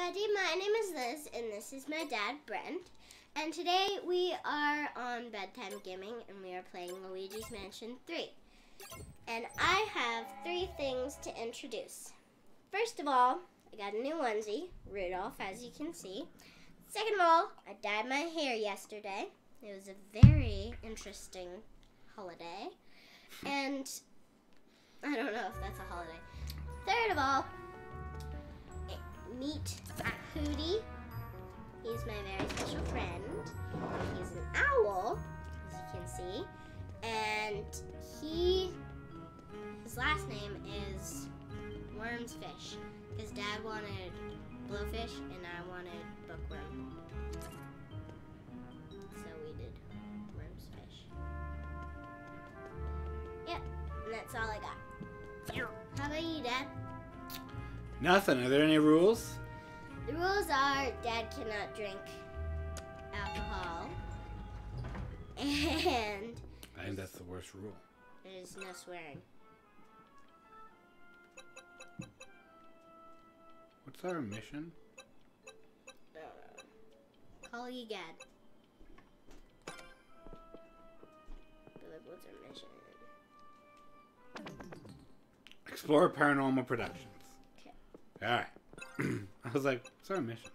everybody, my name is Liz, and this is my dad, Brent. And today we are on Bedtime Gaming, and we are playing Luigi's Mansion 3. And I have 3 things to introduce. First of all, I got a new onesie, Rudolph, as you can see. Second of all, I dyed my hair yesterday. It was a very interesting holiday. And I don't know if that's a holiday. Third of all, meet Hootie. He's my very special friend. He's an owl, as you can see. And his last name is Wormsfish. His dad wanted Blowfish and I wanted Bookworm. So we did Wormsfish. Yep, and that's all I got. How about you, Dad? Nothing. Are there any rules? The rules are Dad cannot drink alcohol. And I think that's the worst rule. there's no swearing. What's our mission? Call you Gad. But like, what's our mission? Explore Paranormal Productions. Okay. Alright. I was like, what's our mission?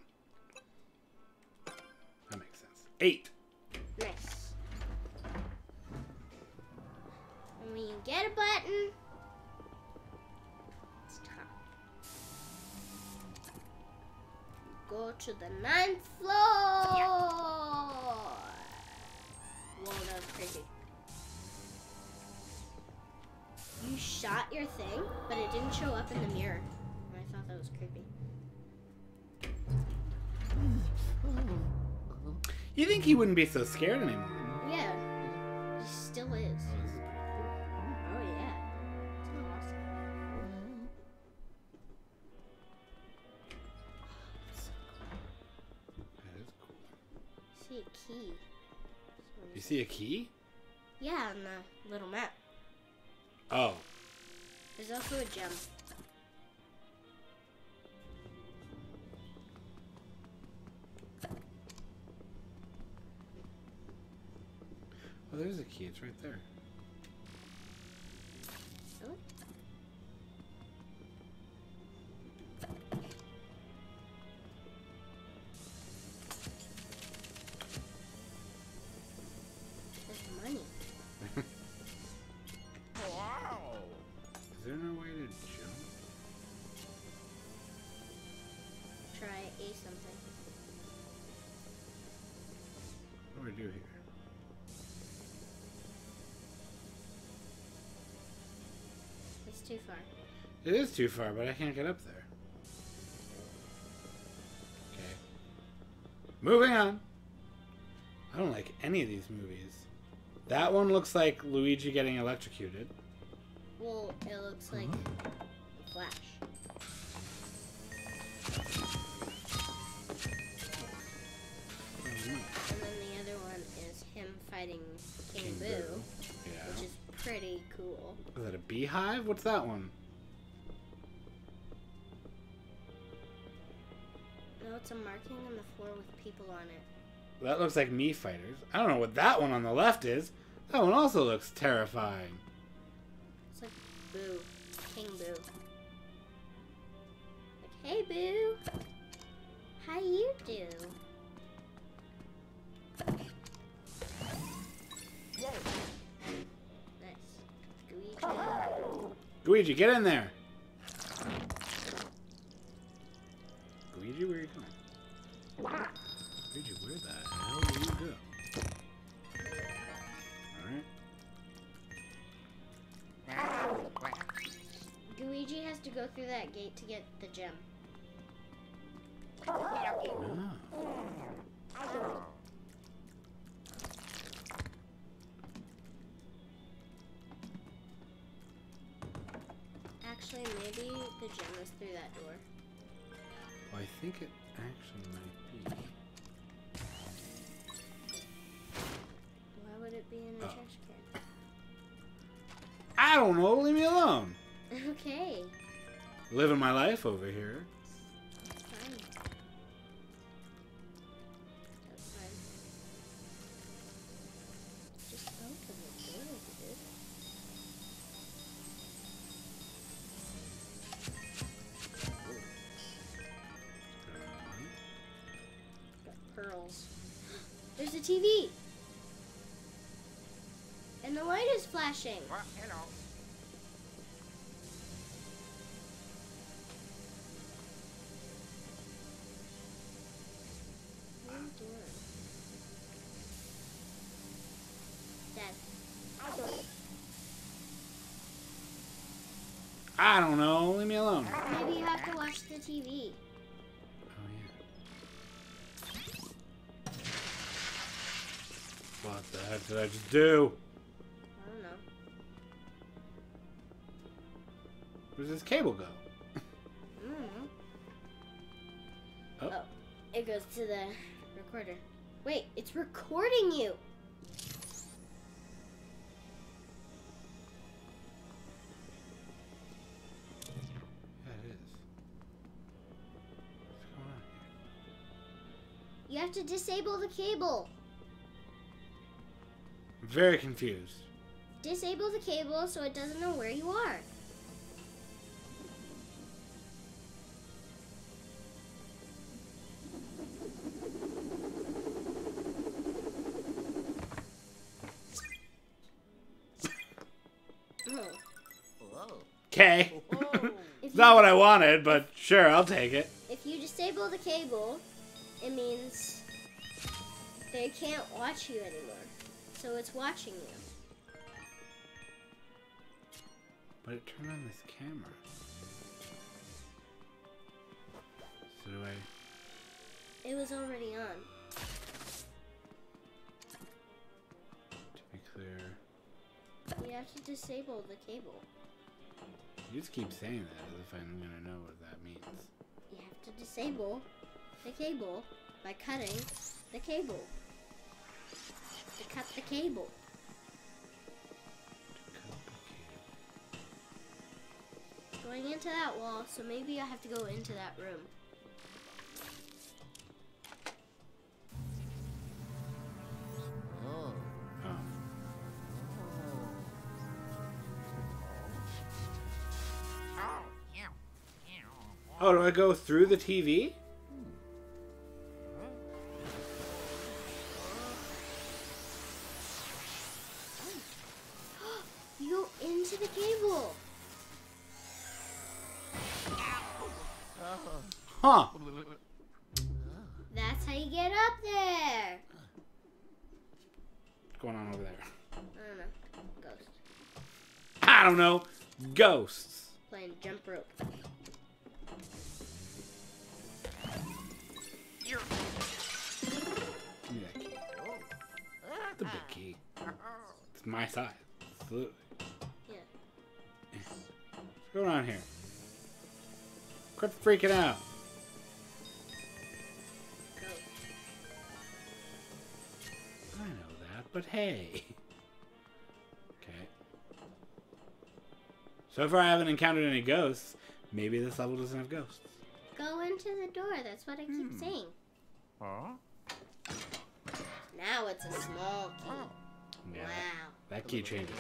That makes sense. 8. Nice. And when you get a button, it's time. Go to the 9th floor. Whoa, that was crazy. You shot your thing, but it didn't show up in the mirror. And I thought that was creepy. You think he wouldn't be so scared anymore? Yeah, he still is. Oh yeah, it's awesome. That is cool. See a key. You see a key? Yeah, on the little map. Oh. There's also a gem. Oh, there's a key. It's right there. Really? There's money. Is there no way to jump? Try A something. What do we do here? It's too far. It is too far, but I can't get up there. Okay. Moving on. I don't like any of these movies. That one looks like Luigi getting electrocuted. Well, it looks like a Flash. And then the other one is him fighting King Boo, Yeah. which is pretty cool. Is that a beehive? What's that one? No, it's a marking on the floor with people on it. That looks like Mii Fighters. I don't know what that one on the left is. That one also looks terrifying. It's like Boo. King Boo. Like, hey Boo! How you do? Nice. Luigi, get in there! Luigi, where are you going? Luigi, where the hell do you go? Alright. Luigi has to go through that gate to get the gem. Oh. Actually, maybe the gem is through that door. Well, I think it actually might be. Why would it be in a trash can? I don't know. Leave me alone. Okay. Living my life over here. Fine. TV. And the light is flashing. Well, hello. What are you doing? Dad. I don't know. Leave me alone. Maybe you have to watch the TV. Oh, yeah. What the heck did I just do? I don't know. Where's this cable go? I don't know. Oh. Oh, it goes to the recorder. Wait, it's recording you. Yeah, it is. What's going on here? You have to disable the cable. I'm very confused. Disable the cable so it doesn't know where you are. Oh. Whoa. Okay. Whoa. It's not what I wanted, but sure, I'll take it. If you disable the cable, it means they can't watch you anymore. So it's watching you. But it turned on this camera. So do I... It was already on. To be clear... You have to disable the cable. You just keep saying that as if I'm gonna know what that means. You have to disable the cable by cutting the cable. To cut the cable. Going into that wall, so maybe I have to go into that room. Oh. Oh. Oh. Yeah. Oh, do I go through the TV? You go into the cable. Huh. That's how you get up there. What's going on over there? I don't know. Ghost. I don't know. Ghosts. Playing jump rope. Give me that key. It's a big key. It's my size. Absolutely. Yeah. What's going on here? Quit freaking out. Ghost. I know that, but hey. Okay. So far I haven't encountered any ghosts. Maybe this level doesn't have ghosts. Go into the door. That's what I keep saying. Huh? Now it's a small key. Yeah, Wow. that key changes.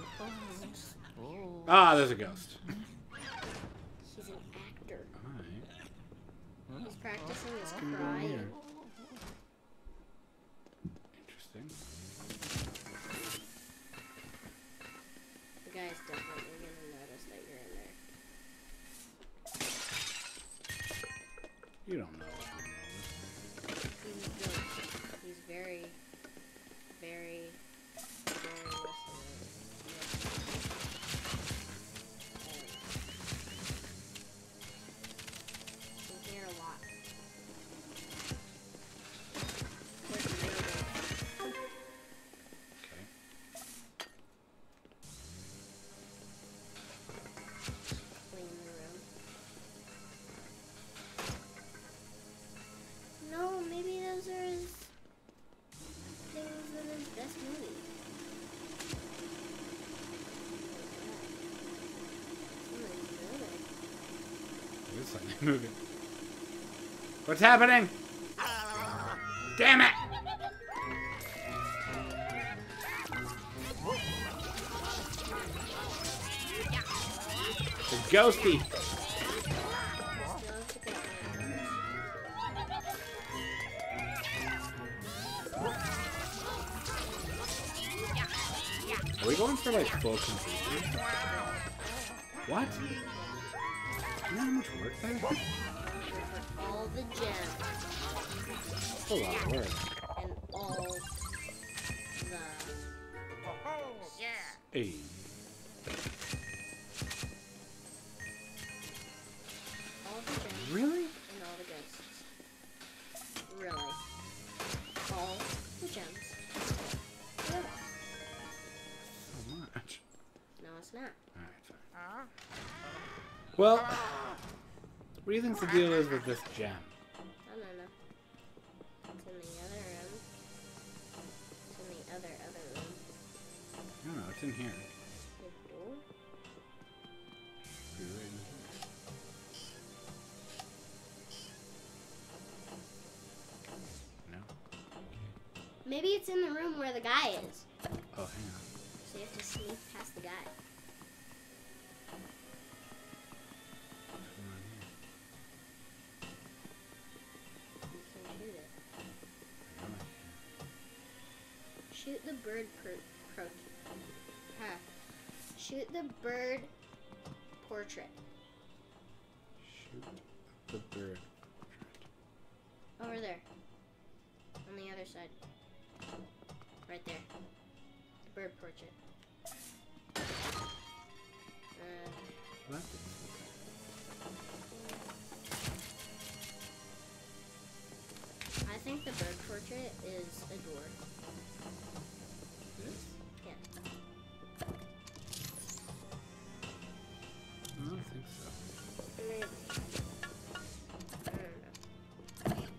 Oh. Ah, there's a ghost. He's an actor. Alright. He's practicing his What's going on crying. here? Interesting. The guy's definitely gonna notice that you're in there. You don't know what I'm He's a ghost. He's very, very, very listening. You can hear a lot. There's a neighbor. Okay. Clean the room. No, maybe those are his things in his best movie. Somebody's moving. There's something moving. What's happening? Damn it! It's ghosty. Still have to go in. Are we going for like full completion? What? You know how much work that is? All the gems. That's a lot of work. And all the... Oh, yeah. Hey. All the gems. Really? And all the ghosts. Really. All the gems. Really. So much. No, it's not. Alright, fine. Huh? Well, what do you think the deal is with this gem? I don't know. It's in the other room. It's in the other room. I don't know, it's in here. The door? Be right in here. No? Maybe it's in the room where the guy is. Oh, hang on. So you have to sneak past the guy. What's going on here? You can shoot it. I know I can. Shoot the bird Shoot the bird portrait. Shoot the bird. Over there. On the other side. Right there. The bird portrait. What? I think the bird portrait is a door. This? Yeah. I don't think so. Maybe. I don't know.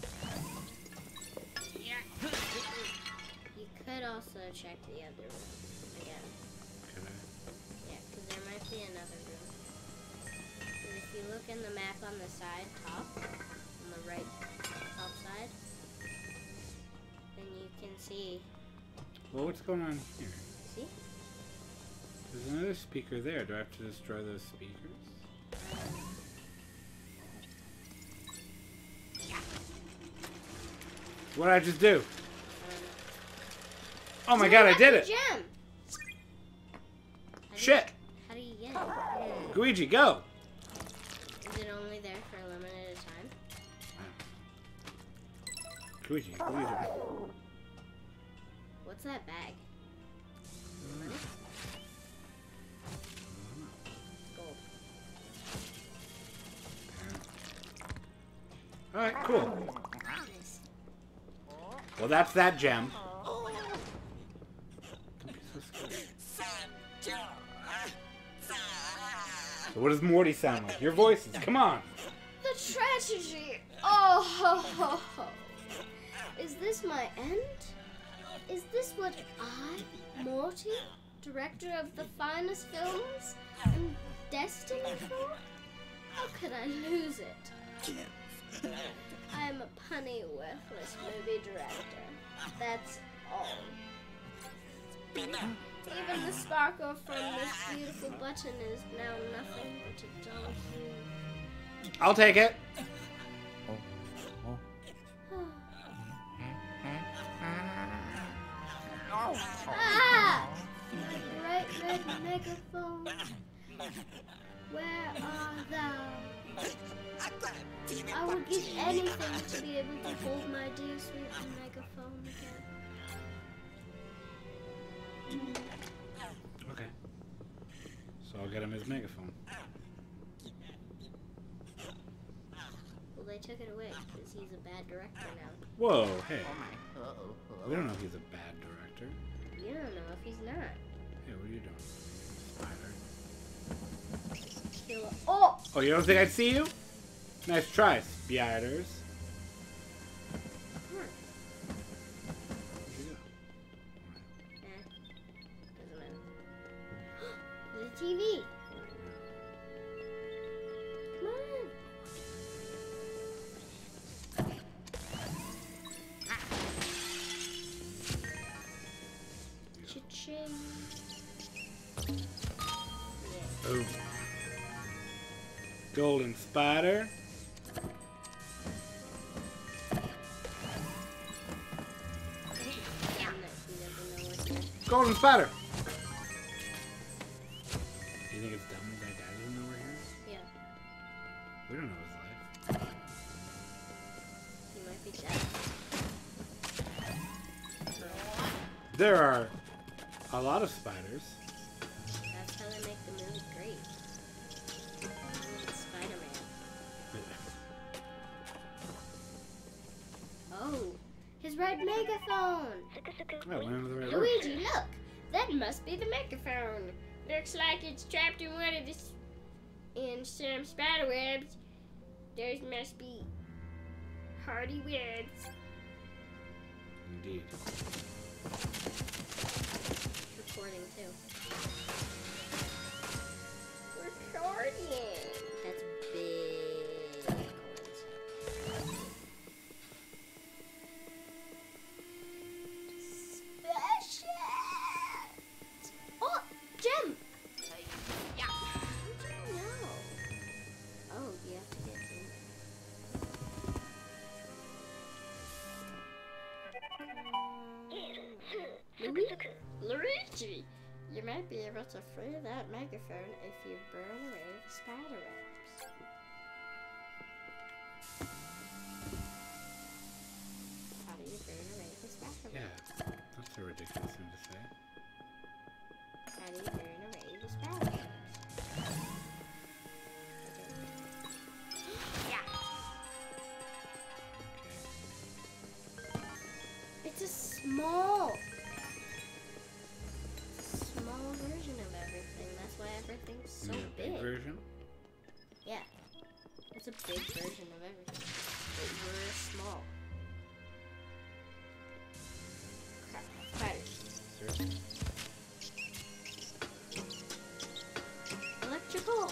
Yeah. You could also check the other room again. Can I? Yeah, because there might be another room. 'Cause if you look in the map on the side top, on the right top side, then you can see. Well, what's going on here? See? There's another speaker there. Do I have to destroy those speakers? What did I just do? I don't know. Oh my So god, you I got did the it! Gem. How do Shit! How do you get it? Luigi, go! Is it only there for a limited time? Luigi, Luigi. What's that bag? Money? Gold. Alright, cool. Nice. Well, that's that gem. Don't be so scared. So what does Morty sound like? Your voices, come on! The tragedy. Oh, ho, ho, ho. Is this my end? Is this what I, Morty, director of the finest films, am destined for? How could I lose it? I am a punny, worthless movie director. That's all. Even the sparkle from this beautiful button is now nothing but a dull hue. I'll take it. Ah! My bright red megaphone. Where art thou? I would give anything to be able to hold my dear sweet megaphone again. Okay. So I'll get him his megaphone. Well, they took it away because he's a bad director now. Whoa, hey. Uh-oh. We don't know if he's a bad director. You don't know if he's not. Hey, what are you doing? Spider. He'll, oh! Oh, you don't think I'd see you? Nice try, spiders. Come on. Where'd you go? Doesn't matter. There's a TV. Come on. Cha-ching. Yeah. Oh. Golden spider. Golden spider. think it's dumb that Dad doesn't know we're here? Yeah. We don't know his life. He might be dead. There are a lot of spiders. That's how they make the movie great. Spider-Man. Oh, his red megaphone. Oh, went into the right room. Luigi, look. That must be the megaphone. Looks like it's trapped in one of the in some spider webs. Those must be hardy webs. Indeed. Recording too. Recording. That's big coins. Special. Oh, gem. Yeah. How do you know? Oh, you have to get in. Luigi, you might be able to free that megaphone if you burn away the spider webs. How do you burn away the spider webs? Yeah, that's a ridiculous thing to say. How do you burn away the spider webs? Yeah. It's a small version of everything. That's why everything's so You mean a big version? Yeah. It's a big version of everything. But we're small. Crap. Spiders. Seriously? Electrical.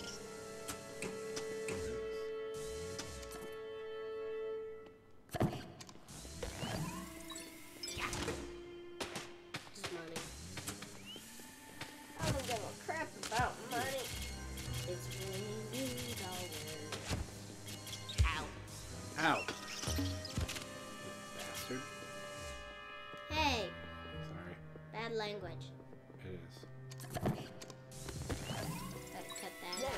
Money. I don't give a crap about money. It's $1 Ow. Ow! Bastard. Hey, Sorry. bad language. It is. Gotta cut that out.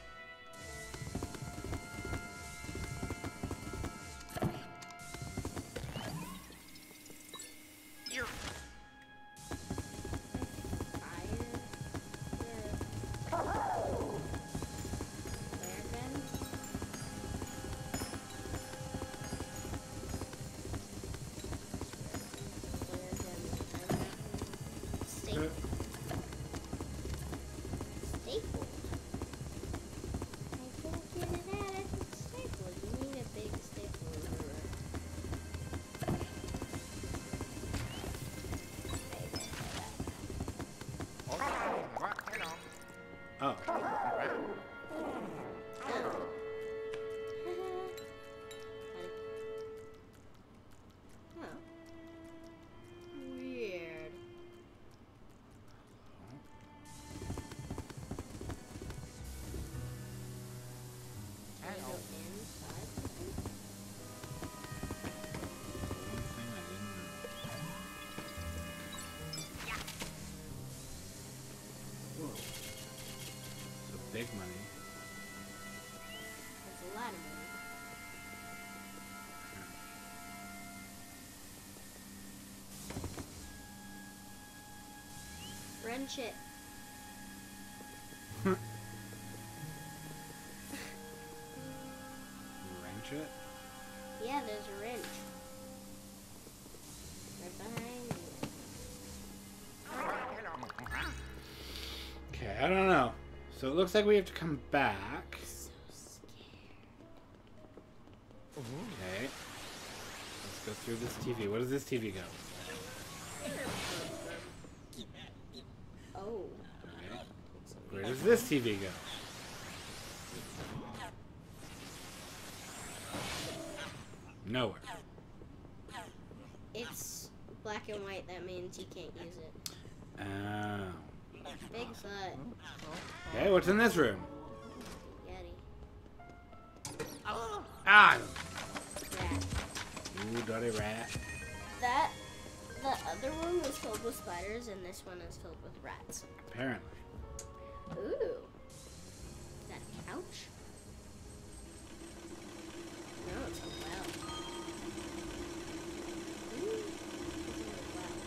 Oh. Weird. Can I go inside? One thing I didn't know. Whoa. So big money. That's a lot of money. Wrench it. Wrench it? Yeah, there's a wrench. Right behind you. Okay, I don't know. So it looks like we have to come back. So scared. Okay. Let's go through this TV. Where does this TV go? Oh. Okay. Where does this TV go? Nowhere. It's black and white. That means you can't use it. Oh. Bigfoot. Okay, what's in this room? Yeti. Ah! Rat. Ooh, dirty rat. The other one was filled with spiders, and this one is filled with rats. Apparently. Ooh. Is that a couch? No, it's a well. Ooh. It's a well.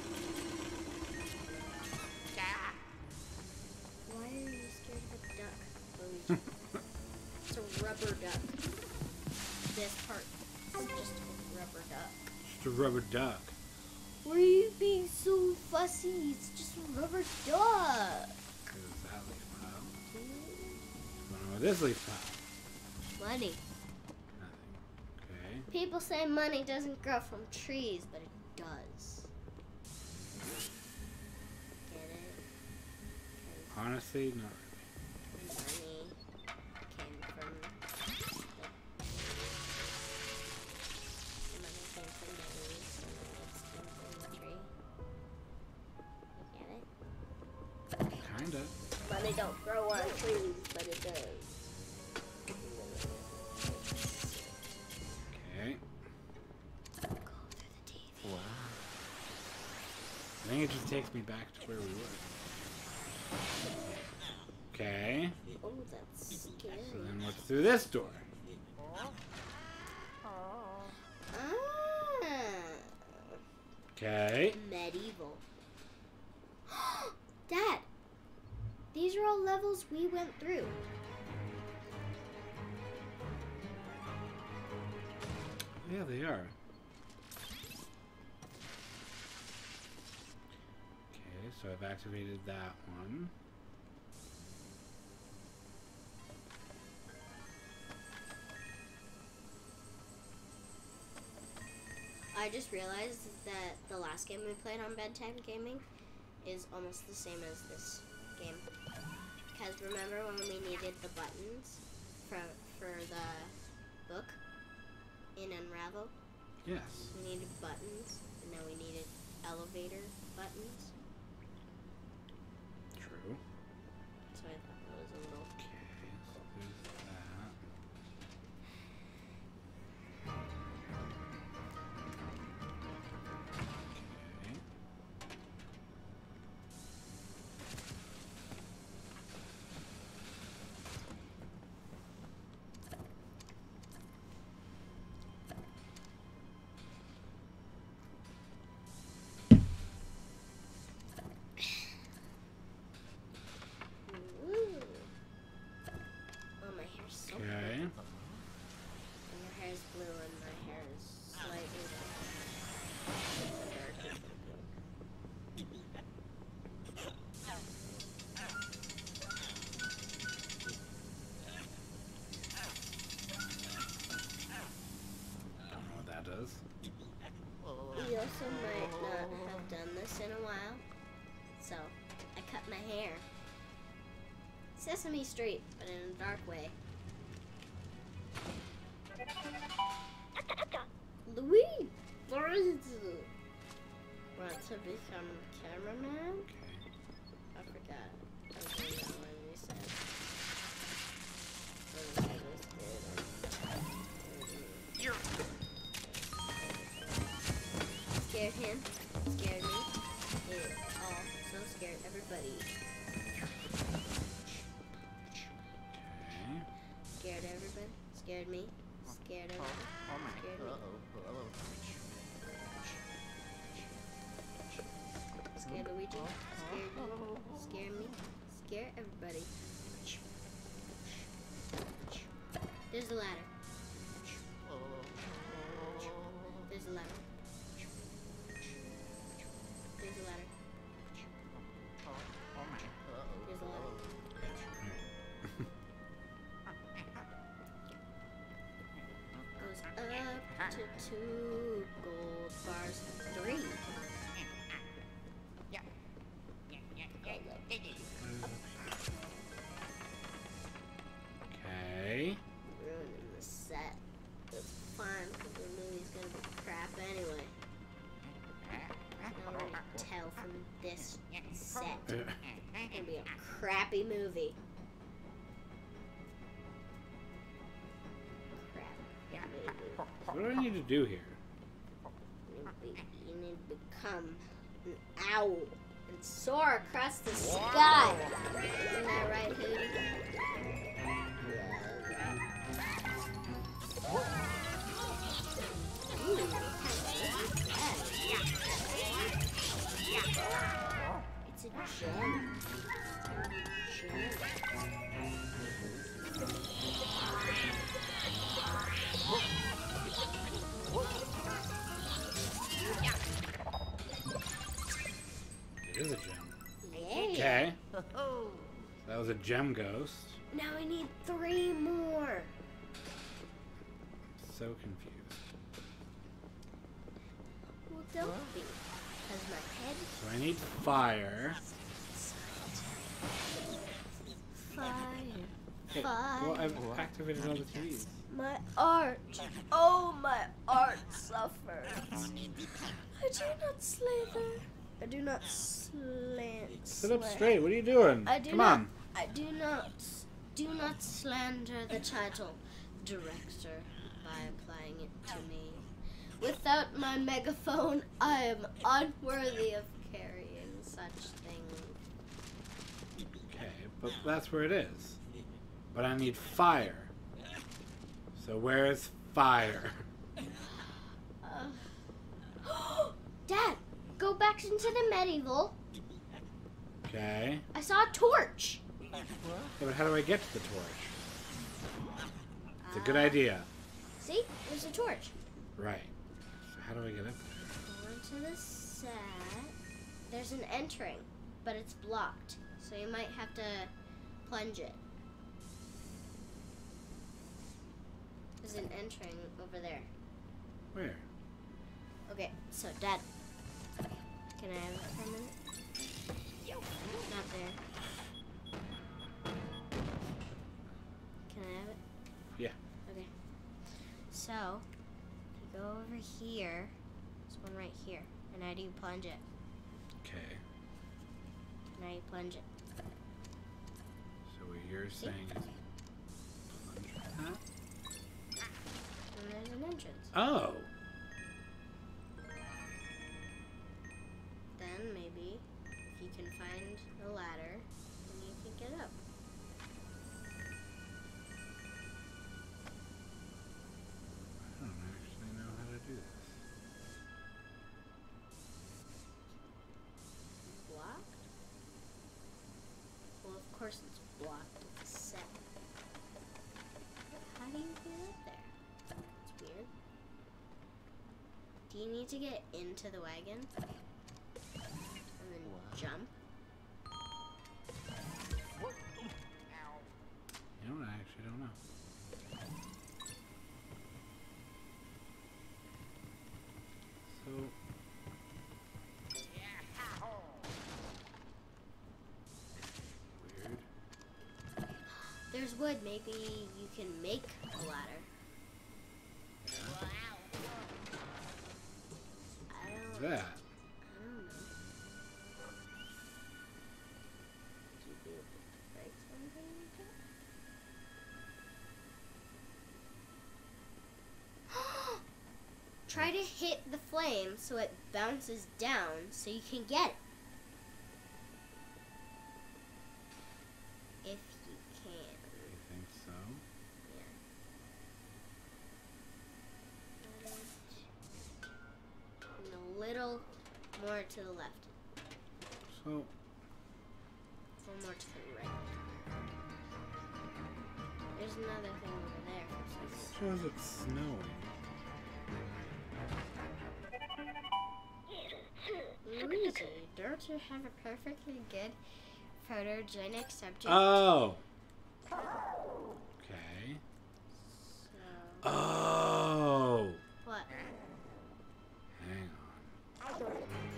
Why are you scared of a duck, Luigi? It's a rubber duck. This part is just a rubber duck. Just a rubber duck. Why are you being so fussy? It's just a rubber duck. Because that leaf pile. What's going on with this leaf pile? Money. Nothing. Okay. People say money doesn't grow from trees, but it does. Get it? 'Cause Honestly, not money came from the money came from the leaves, and the leaves came from the tree. You get it? really. Kinda. Money don't grow on trees, but it does. Okay. Go through the TV. Wow. I think it just takes me back to where we were. Okay. Oh, that's scary. So then what's through this door? Ah, Okay. medieval. Dad, these are all levels we went through. Yeah, they are. Okay, so I've activated that one. I just realized that the last game we played on Bedtime Gaming is almost the same as this game. Because remember when we needed the buttons for the book in Unravel? Yes. We needed buttons, and now we needed elevator buttons. True. So I thought that was a little... Okay, so there's that. Okay. Ooh. Oh, my hair's so blue. Okay. And your hair is blue, and my hair is slightly darker than blue. Don't know what that does. We also might not have done this in a while, so I cut my hair. Sesame Street, but in a dark way. Louis want to become a cameraman? Okay. I forgot. I was doing that one we said. What was I scared him, scared me. They all so scared everybody. Okay. Scared everybody, scared me, scared everybody, scared me. Scared Luigi, scared you, scare me, scare everybody. There's a ladder. There's a ladder. There's a ladder. There's a ladder. Goes up to 2 gold bars, 3. Okay. Ruining the set. It's fine because the movie's gonna be crap anyway. I already tell from this set. It's gonna be a crappy movie. Crap movie. What do I need to do here? You need to become an owl. and soar across the sky. Isn't that right, Hootie? It's a gem. It is a gem. Yay. Okay. That was a gem ghost. Now I need 3 more. So confused. Well, don't be. Because my head So I need fire. fire. Okay, well, I've activated all the trees. My art. Oh, my art suffers. I do not slither. I do not slant. Sit up straight. What are you doing? Come on. I do not slander the title director by applying it to me. Without my megaphone, I am unworthy of carrying such things. Okay, but that's where it is. But I need fire. So where's fire? Dad, go back into the medieval. Okay. I saw a torch. Yeah, but how do I get to the torch? It's a good idea. See? There's a torch. Right. So how do I get up there? Go into the set. There's an entering, but it's blocked. So you might have to plunge it. There's an entering over there. Where? Okay, so Dad, can I have it for a minute? Not there. Can I have it? Yeah. Okay. So, if you go over here, there's one right here. And how do you plunge it? Okay. Now you plunge it. So what you're saying is plunge that? And there's an entrance. Oh. Then maybe if you can find a ladder, then you can get up. I don't actually know how to do this. Blocked? Well, of course it's blocked. It's set. How do you get up there? It's weird. Do you need to get into the wagon? And then jump? You know what? I actually don't know. So weird. There's wood. Maybe you can make a ladder. I What's don't that? know. Do you be able to break something like that? Try to hit the flame so it bounces down so you can get it. If you can. You think so? And a little more to the left. So A little more to the right. There's another thing over there for some reason. shows it's snowing. Luigi, don't you have a perfectly good photogenic subject? Oh. Okay. So, Oh. what? Hang on.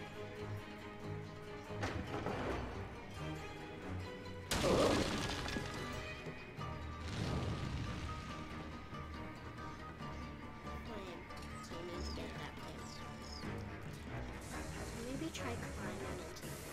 Flame. So you need to get that place. Maybe try climbing into it.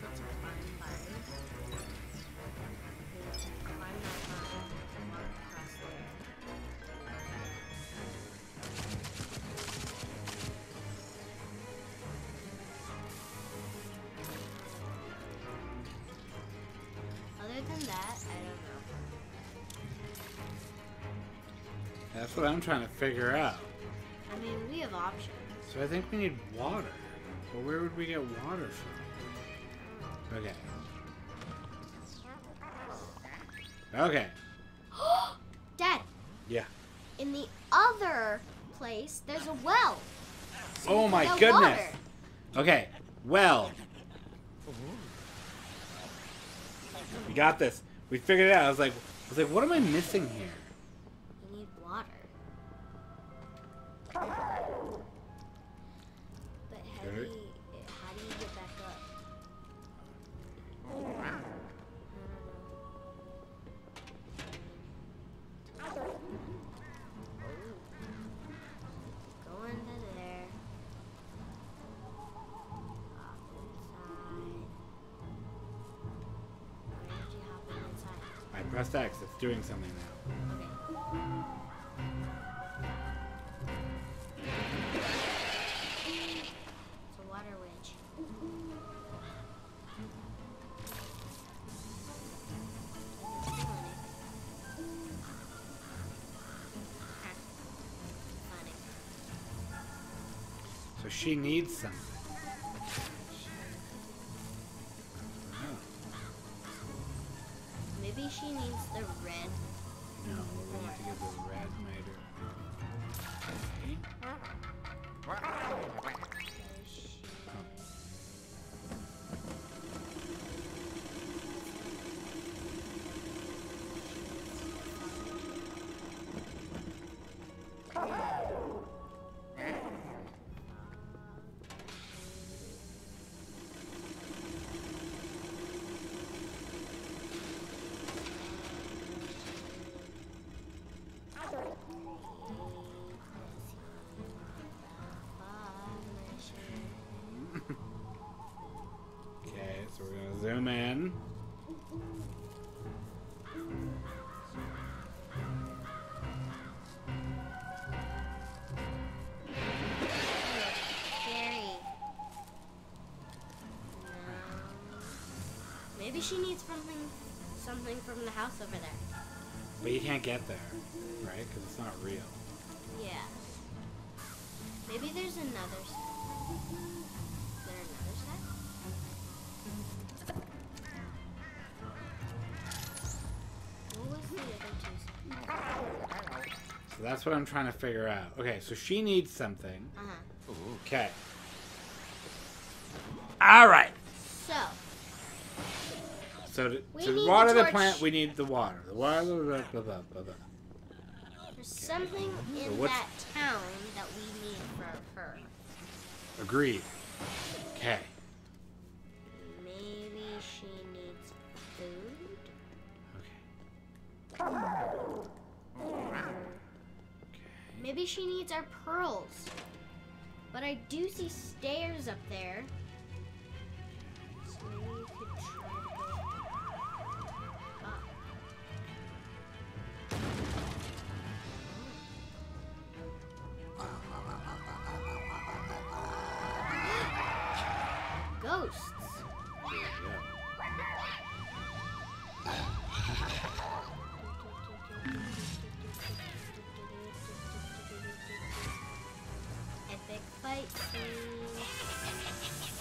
to climb vines. To climb that vine and walk across there. Other than that, I don't know. That's what I'm trying to figure out. I mean, we have options. So I think we need water. Well, where would we get water from? Okay. Okay. Dad, Yeah. in the other place, there's a well. So Oh we my can get goodness. water. Okay. Well. We got this. We figured it out. I was like, what am I missing here? We need water. But how do you get back up? Go into there. Hop inside. Why did you hop inside? I pressed X. It's doing something now. Okay. It's a water witch. Doesn't feel anything. Funny. So she needs something. Oh. Maybe she needs the red. No, we need to get the red miter. Okay. Okay, so we're gonna zoom in. Scary. No. Maybe she needs something from the house over there. But you can't get there, right? Because it's not real. Yeah. Maybe there's another set. Is there another set? What was the other two sets? So that's what I'm trying to figure out. Okay, so she needs something. Uh-huh. Okay. All right. So, So We to need water the the torch. plant, we need the water. The water. Blah, blah, blah, blah, blah. there's something in what's- that town that we need for her. Agreed. Okay. Maybe she needs food? Okay. Maybe she needs our pearls. But I do see stairs up there. So maybe we could try to go up. Ghosts. Epic fight scene.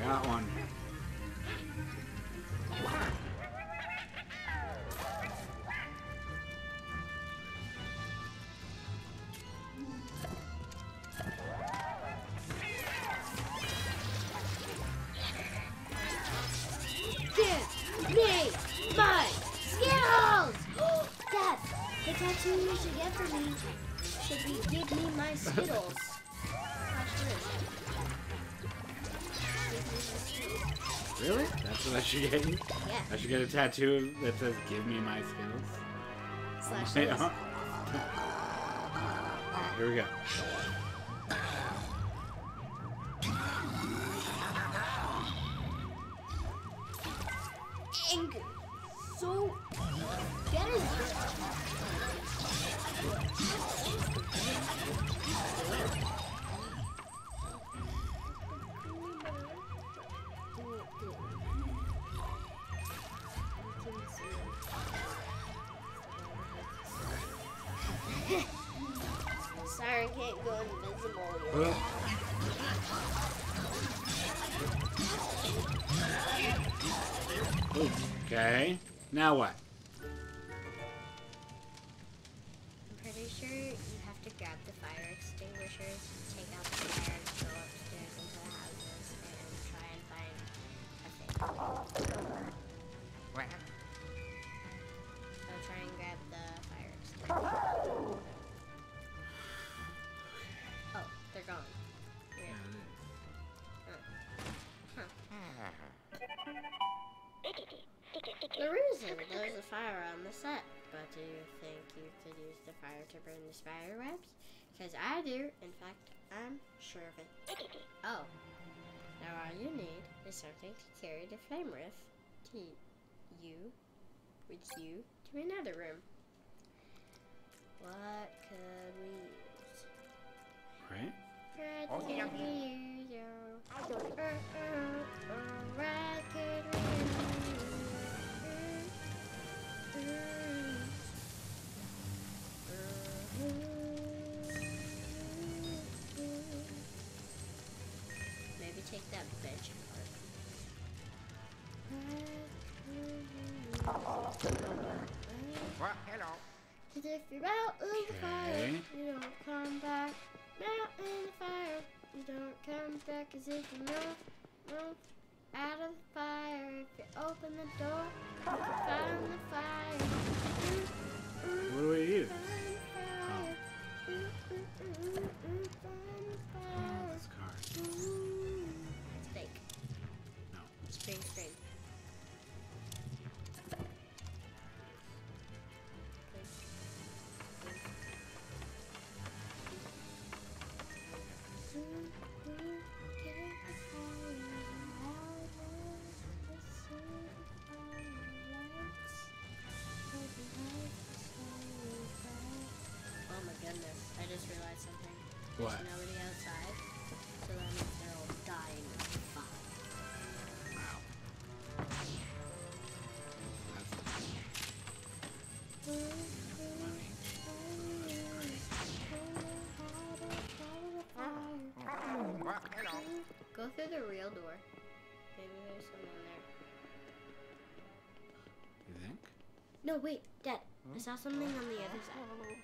Got one. Give me my skills! Dad, the tattoo you should get for me should be give me my Skittles. Really? That's what I should get you? Yeah. I should get a tattoo that says "Give me my skills." Slash Hey, those. Here we go. Anger. So get it. Siren can't go invisible yet. Okay. Now what? I'm pretty sure you have to grab the fire extinguishers, take out the fire, go upstairs into the houses, and try and find a thing. What? So try and grab the fire extinguisher. Oh, they're gone. Weird. There isn't. There's a fire on the set. But do you think you could use the fire to burn the spider webs? Because I do. In fact, I'm sure of it. Oh. Now all you need is something to carry the flame with you to another room. What could we use? Right? What could we use? What could we Maybe take that bench apart. Well, hello. Cause if you're out in the fire, Okay. you don't come back. Out in the fire, you don't come back. Cause if you move out of the fire, if you open the door, you can find the fire. What do we use? Find the fire. Find the fire. This card. It's fake. No. It's green screen. Oh my goodness, I just realized something. There's What? nobody outside, so that means they're all dying in the fire. Wow. Well, hello. Go through the real door. Maybe there's someone there. You think? No, wait, Dad. I saw something on the other side.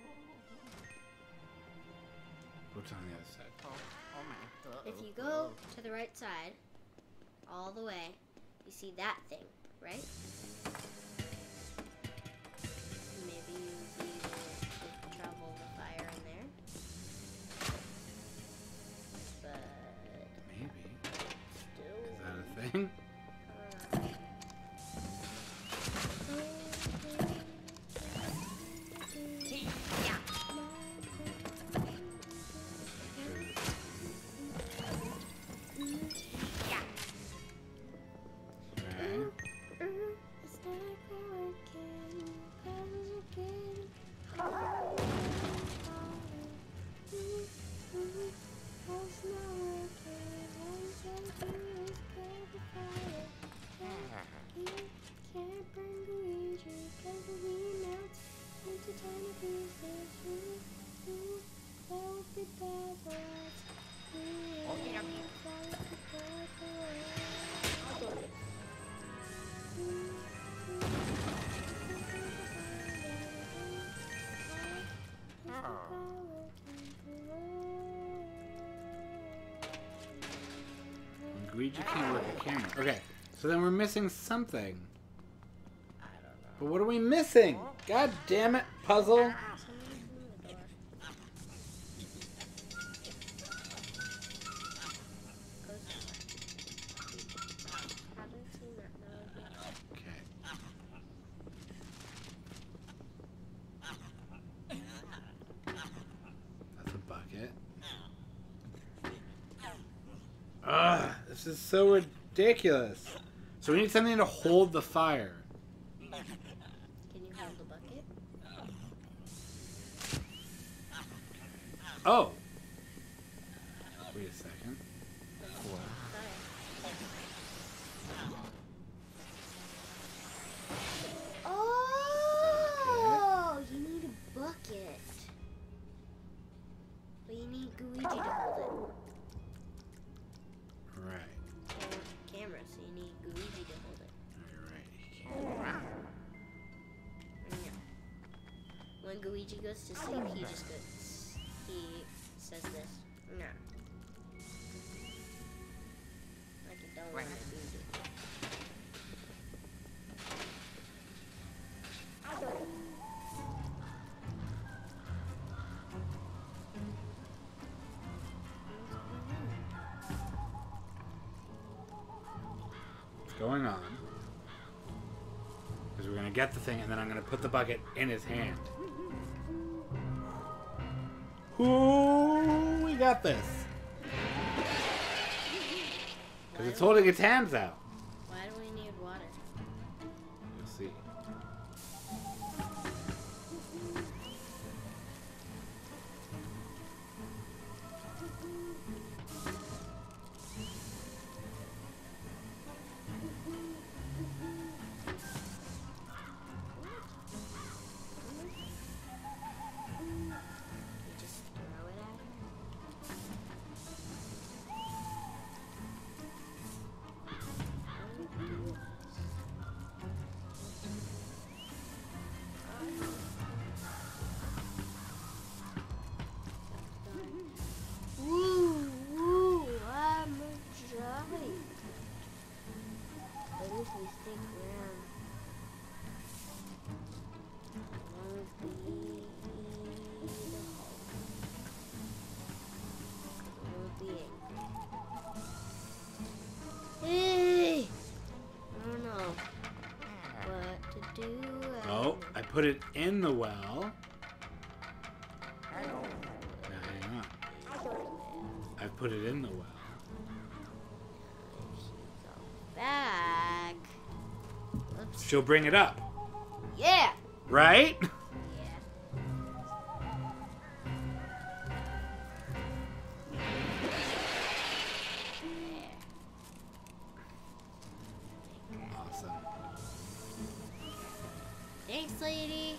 What's on the other side? Oh man. Uh-oh. If you go to the right side, all the way, you see that thing, right? Maybe you'll be able to travel the fire in there. But Maybe. still. Is that a thing? Luigi can't work a camera. Okay, so then we're missing something. But what are we missing? God damn it, puzzle. Okay. That's a bucket. Ugh, this is so ridiculous. So we need something to hold the fire. Can you hold the bucket? Oh. Wait a second. What? Oh, you need a bucket. But you need Luigi to hold Right. it. And camera, so you need Luigi to hold it. You're right. No. When Luigi goes to sleep, he just goes. He says this. No. Like you don't want to do it. What's going on? Because we're going to get the thing, and then I'm going to put the bucket in his hand. Ooh, we got this. Because it's holding its hands out. Why do we need water? You'll see. You just throw it at him? Woo, woo, I'm a giant. But if we stick around, won't be the hole. Won't be angry. Hey! I don't know what to do. Oh, I put it in the well. Now hang on. I put it in the well. Back. Oops. She'll bring it up, Yeah. right? Yeah. Awesome. Thanks, lady.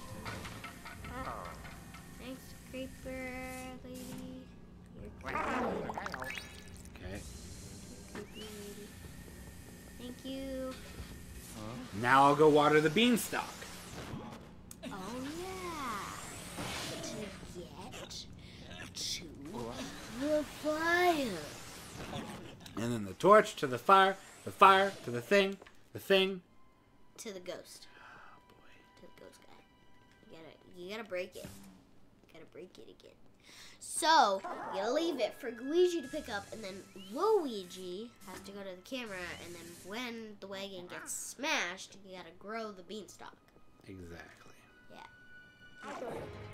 Thanks, creeper lady. You're creepy lady. Okay. Creepy lady. Thank you. Now I'll go water the beanstalk. Oh yeah. To get to the fire. And then the torch to the fire to the thing, To the ghost. Oh boy. To the ghost guy. You gotta break it. You gotta break it again. So, you gotta leave it for Luigi to pick up, and then Luigi has to go to the camera, and then when the wagon gets smashed, you gotta grow the beanstalk. Exactly. Yeah.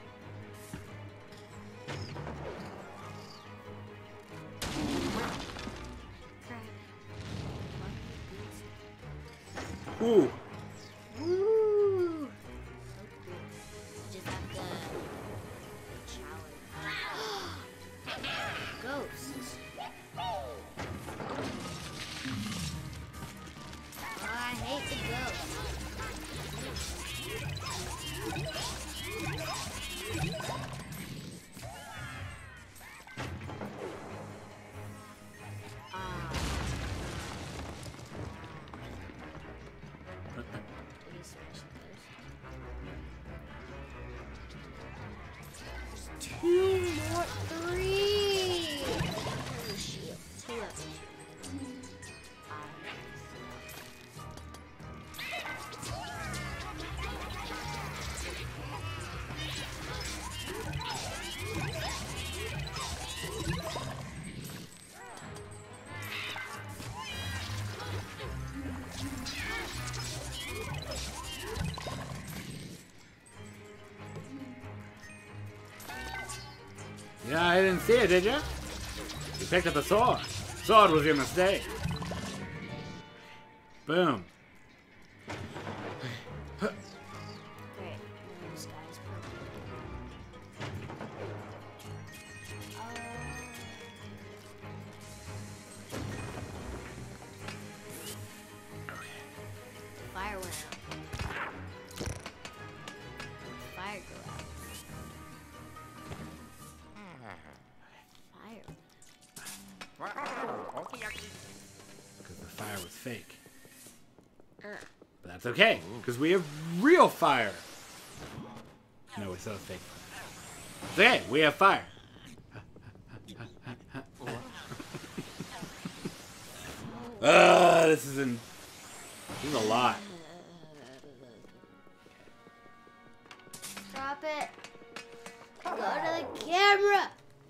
Ooh. Woo! So cool. You just have to challenge. Ghosts. Oh, I hate the ghosts. Yeah, I didn't see it, did you? You picked up a sword. Sword was your mistake. Boom. Great. This guy's perfect. Fire went out. Fire go out. Fire. Because the fire was fake. But that's okay, because we have real fire. No, we still have fake fire. It's okay, we have fire. This is a lot. Drop it. Go to the camera.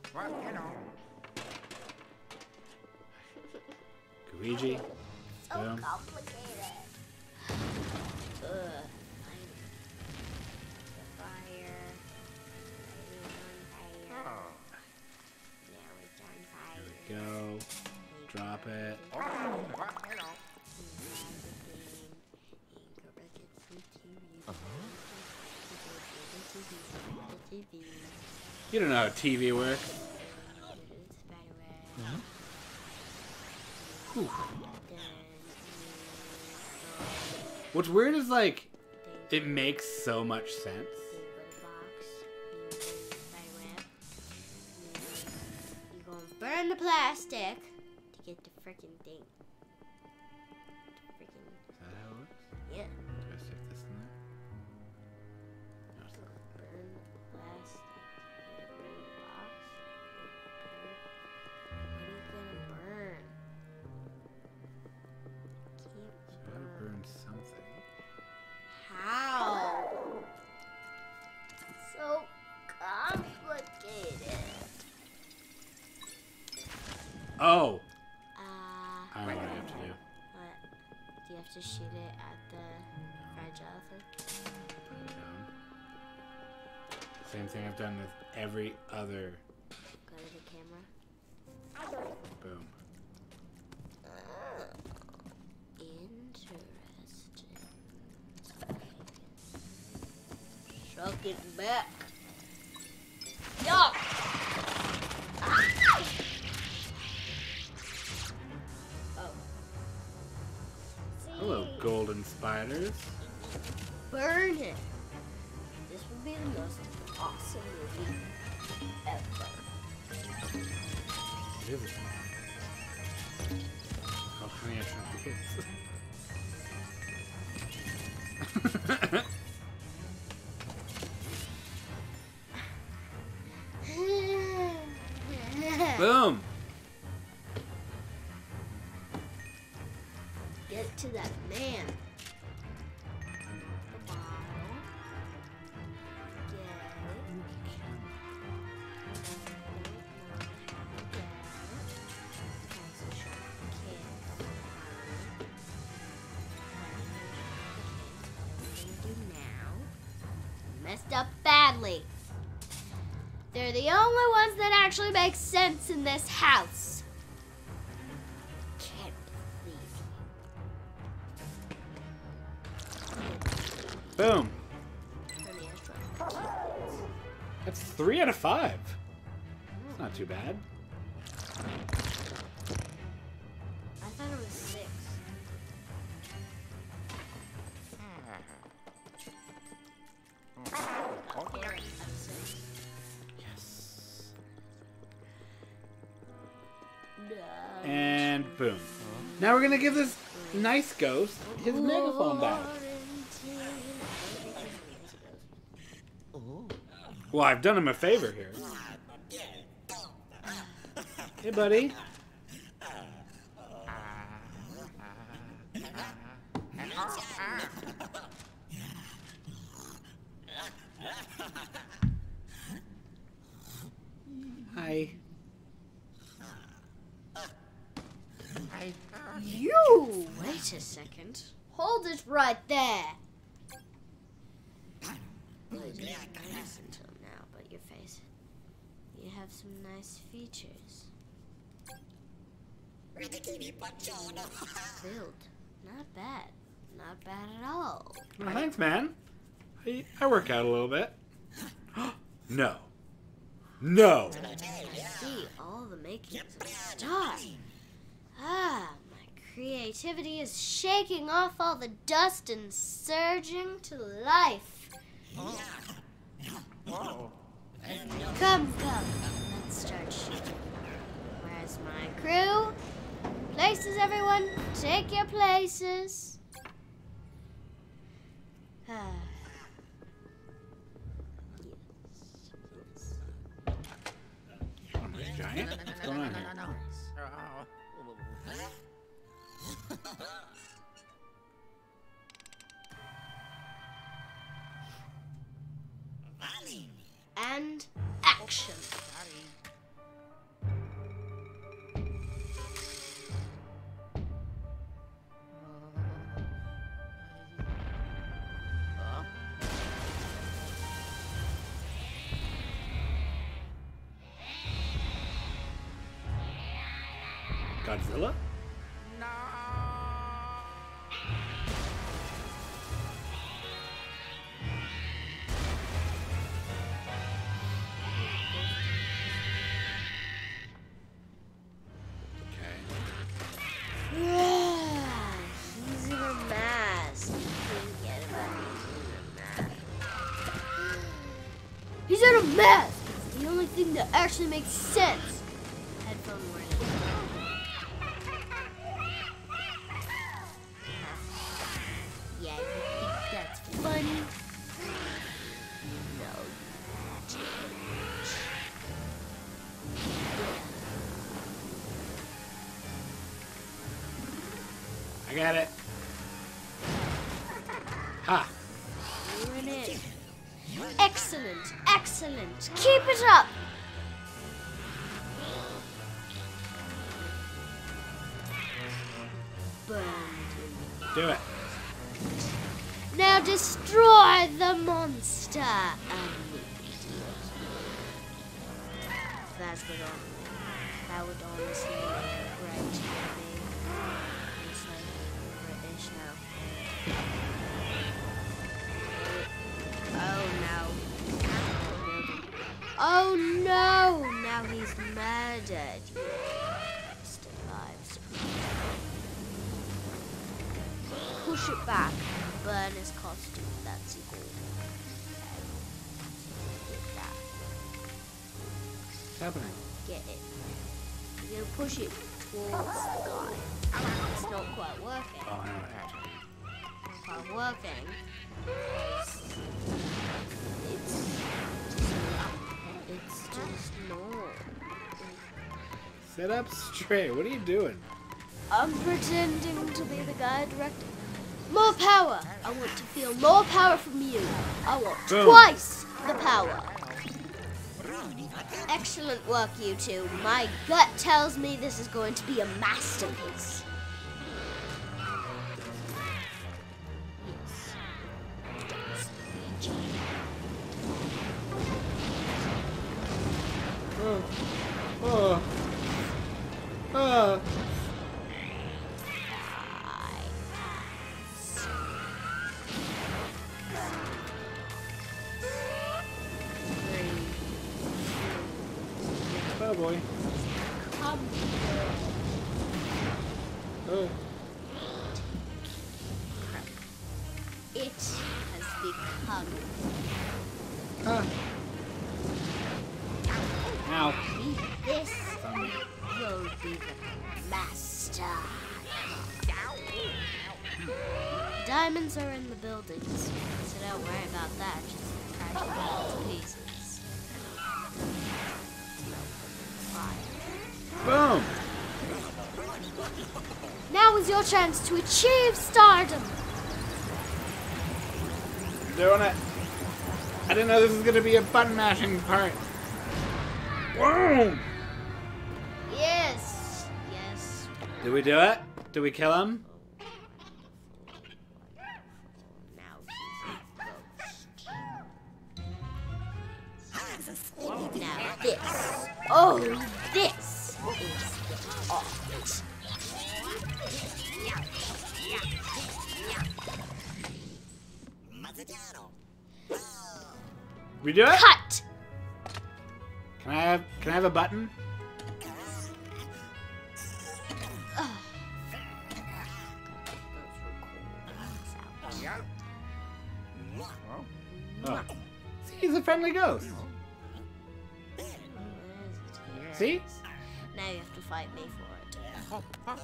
Luigi. So Boom. complicated. Fire. There we go. Drop it. You don't know how TV works. Whew. What's weird is, like, it makes so much sense. You're gonna burn the plastic to get the freaking thing. Is that how it works? Yeah. Do I stick this in there? No, it's not. Burn the plastic. Burn the box. What are you gonna burn? Gotta burn something. How? So complicated. Oh! I What? don't know what I have to do. Do you have to shoot it at the fragile thing? Same thing I've done with every other. Go to the camera. Boom. Interesting. Suck it back. Yuck! Ah! Oh. Hello, golden spiders. Burn it. This would be the most awesome movie ever. It is. Oh, honey, I shouldn't do this. Boom! Get to that man. Messed up badly. They're the only ones that actually make sense in this house. Can't believe. Boom! That's 3 out of 5. That's not too bad. I thought it was 6. Yes. And boom. Now we're gonna give this nice ghost his megaphone back. Well, I've done him a favor here. Hey, buddy. Hi. You! Wait a second. Hold it right there. Listen to him now, but your face. You have some nice features. Build. Not bad. Not bad at all. Well, thanks, man. I work out a little bit. No. No. See all the makings of a star. Ah, my creativity is shaking off all the dust and surging to life. Whoa. Come, let's start shooting. Where's my crew? Places, everyone. Take your places. Oh, my giant? What's going on here? No. And action. Godzilla? No. Yeah, he's in a mask. Forget about it. He's in a mask. It's the only thing that actually makes sense. Headphone warning. Yeah, you think that's funny? No. I got it. Ha! You're in it. Excellent, excellent. Keep it up. Burned. Do it. Now destroy the monster. That's what that would honestly look right to me. It's like British now. Oh no! Now he's murdered. Still alive. Push it back. Burn his costume. That's cool. Get that. What's happening? Get it. You're gonna push it towards the guy. It's not quite working. Oh, I know what happened. Not quite working. It's just not. Sit up straight. What are you doing? I'm pretending to be the guy directing. More power! I want to feel more power from you. I want Boom. twice the power. Excellent work, you two. My gut tells me this is going to be a masterpiece. Oh boy. Come. It has become. Ow. This will be the master. Diamonds are in the buildings, so don't worry about that. Just crash them all to pieces. Boom. Now is your chance to achieve stardom. Doing it. I didn't know this was gonna be a button mashing part. Boom. Yes. Yes. Did we do it? Did we kill him? Now he's a ghost. Now this. Oh, this is the art. We do it? Cut! Can I have a button? Yeah. Oh. See, he's a friendly ghost. See? Now you have to fight me for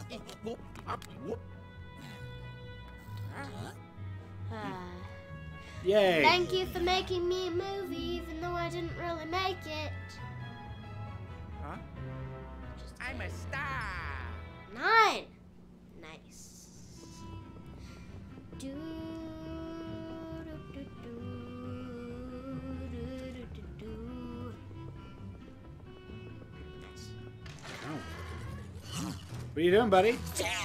it. Yay. Thank you for making me a movie, even though I didn't really make it. Huh? I'm a star. 9. Nice. Do, do, do, do, do, do, do, do. Nice. Oh. What are you doing, buddy?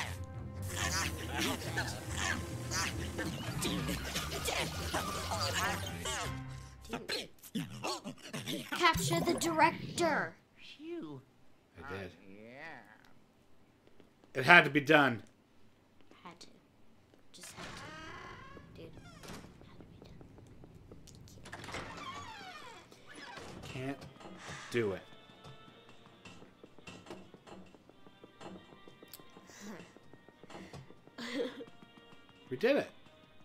Capture the director. Phew. I did. Yeah. It had to be done. Had to. Just had to. Dude. Had to be done. Can't do it. We did it.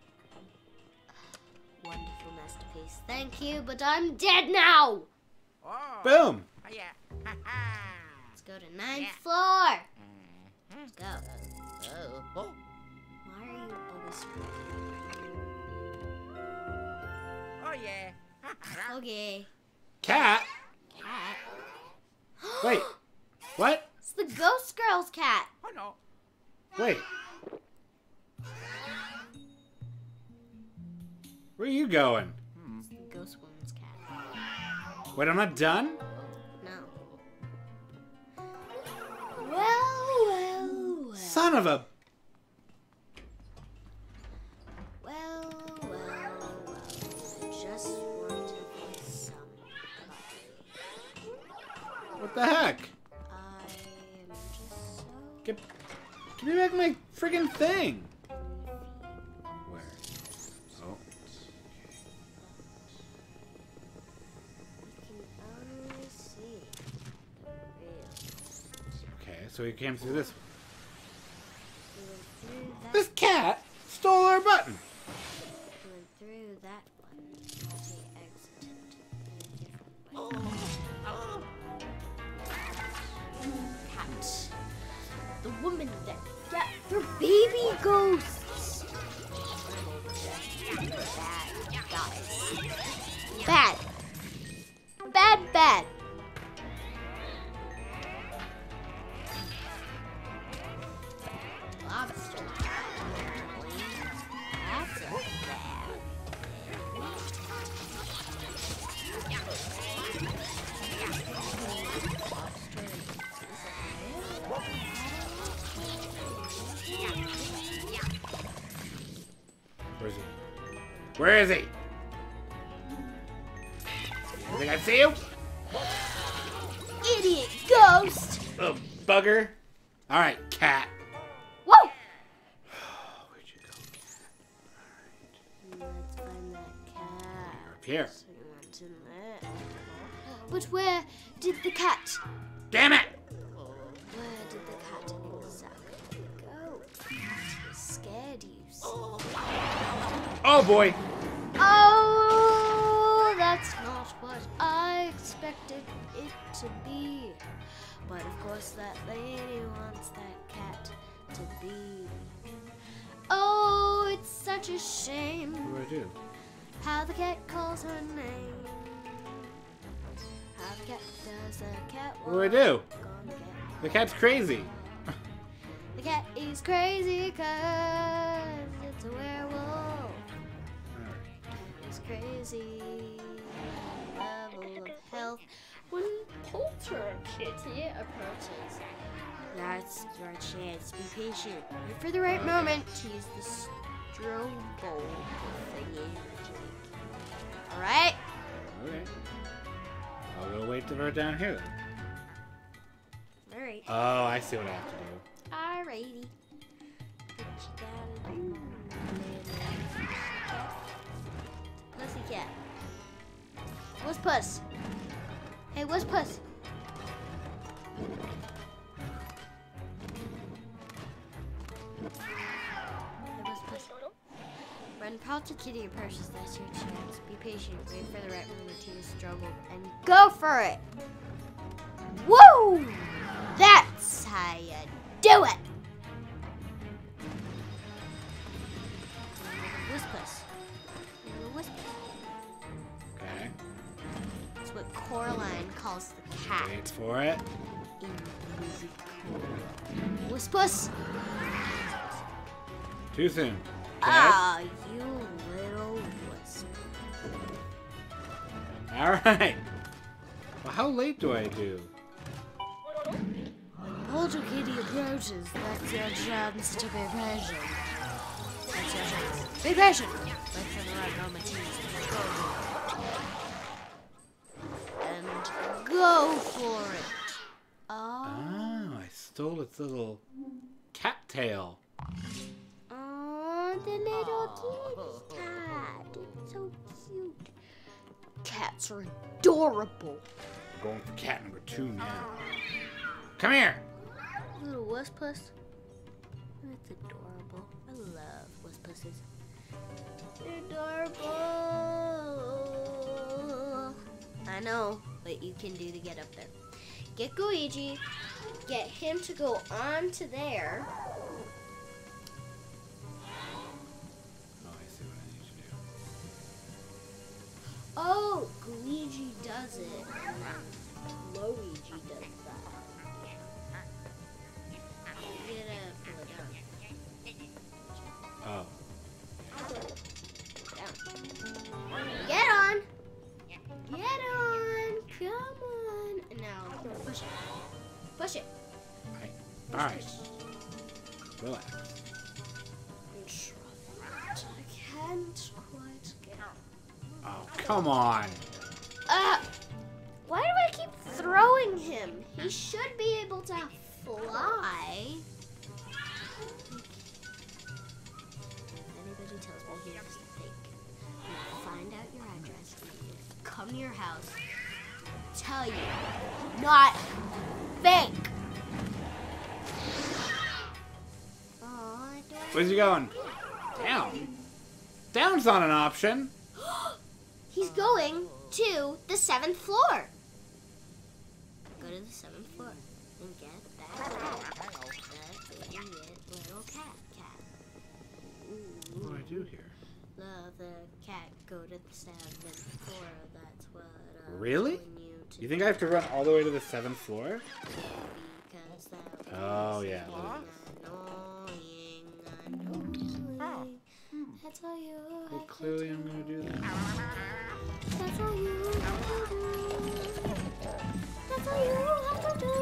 Wonderful masterpiece. Thank you, but I'm dead now. Oh. Boom. Oh, yeah. Ha ha. Let's go to 9th Yeah. floor. Let's go. Oh. Oh. Why are you always screaming? Oh, yeah. Ha ha. Okay. Cat? Cat. Wait. What? It's the ghost girl's cat. Oh, no. Wait. Where are you going? It's the ghost woman's cat. Wait, I'm not done? No. Well. Son of a... Well. Just want to be somebody. What the heck? I am just so. Give me back my friggin' thing. Where? Oh. You can only see the real. Okay, so he came through this. We went through that. This cat stole our button. We went through that one. But he exited in a different way. Cat. The woman that got for baby ghosts. Bad guys. Bad. Bad. Lobster. That's a bad. Where is he? Where is he? You think I see you? Idiot ghost! Little bugger. Alright, cat. Whoa! Where'd you go, cat? Let's find that cat. You're up here. So you want in there. But where did the cat? Damn it! Where did the cat exactly go? Cat is scared, you see. Oh boy. Oh, that's not what I expected it to be. But of course that lady wants that cat to be. Oh, it's such a shame What do I do? how the cat calls her name. How the cat does the cat What do I do? walk on the cat. The cat's crazy. The cat is crazy 'cause it's a werewolf. It's crazy level of health when Polterkitty approaches. That's your chance. Be patient. Wait for the right moment to use the strobo thingy. Alright? Okay. I'll go wait till we're down here then. Alright. Oh, I see what I have to do. Alrighty. What you gotta do? Pussycat. What's Puss? Hey, what's Puss? Run, call to Kitty or Precious, that's your chance. Be patient, wait for the right moment to struggle, and go for it! Woo! That's how you do it! Whispus. Okay. That's what Coraline calls the cat. Wait for it. In the music. Whispus. Too soon. Okay. Ah, you little wisp. Alright. Well, how late do I do? When Polter Kitty approaches, that's your chance to be patient. That's your chance. Be patient! Wait for the right moment to struggle. And go for it. Oh. Oh, I stole its little cat tail. Oh, the little kitty cat. It's so cute. Cats are adorable. We're going for cat number 2 now. Come here. Little Wuspus. That's adorable. I love Wuspusses. They're adorable. I know what you can do to get up there. Get Luigi. Get him to go on to there. Oh, I see what I need to do. Oh, Luigi does it. Luigi does that. You gotta pull it down. Oh. Down. Get on! Get on! Come on! And now, push it. Push it. Alright. Relax. I can't quite get. Oh, come on. Why do I keep throwing him? He should be able to fly. If anybody tells me he is fake, I'm gonna find out your address and come to your house, tell you, not fake. Where's he going? Down. Down's not an option. He's going to the 7th floor. Go to the 7th floor and get that cat. That idiot little cat. What do I do here? Love the cat. Go to the 7th floor. That's what I'm Really? telling you to You think I have to run all the way to the 7th floor? because that Oh, was yeah. annoying. That's all you Well, have clearly to I'm going to do that. That's all you have to do. That's all you have to do.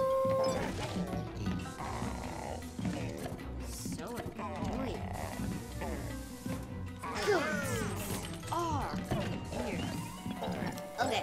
So annoying. Goats are here. Okay.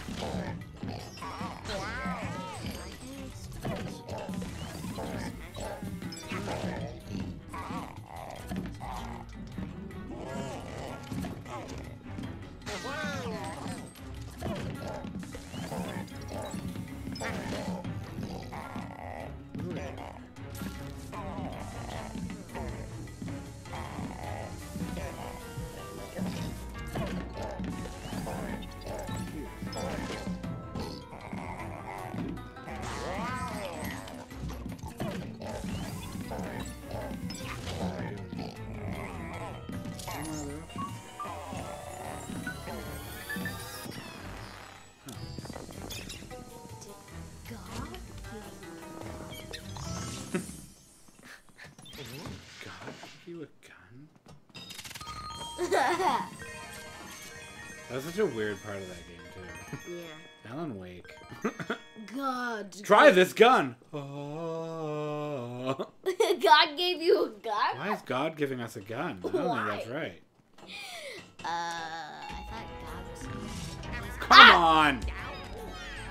That's such a weird part of that game, too. Yeah. Alan Wake. God. Try this gun! Oh. God gave you a gun? Why is God giving us a gun? I don't think that's right. I thought God was... Come on!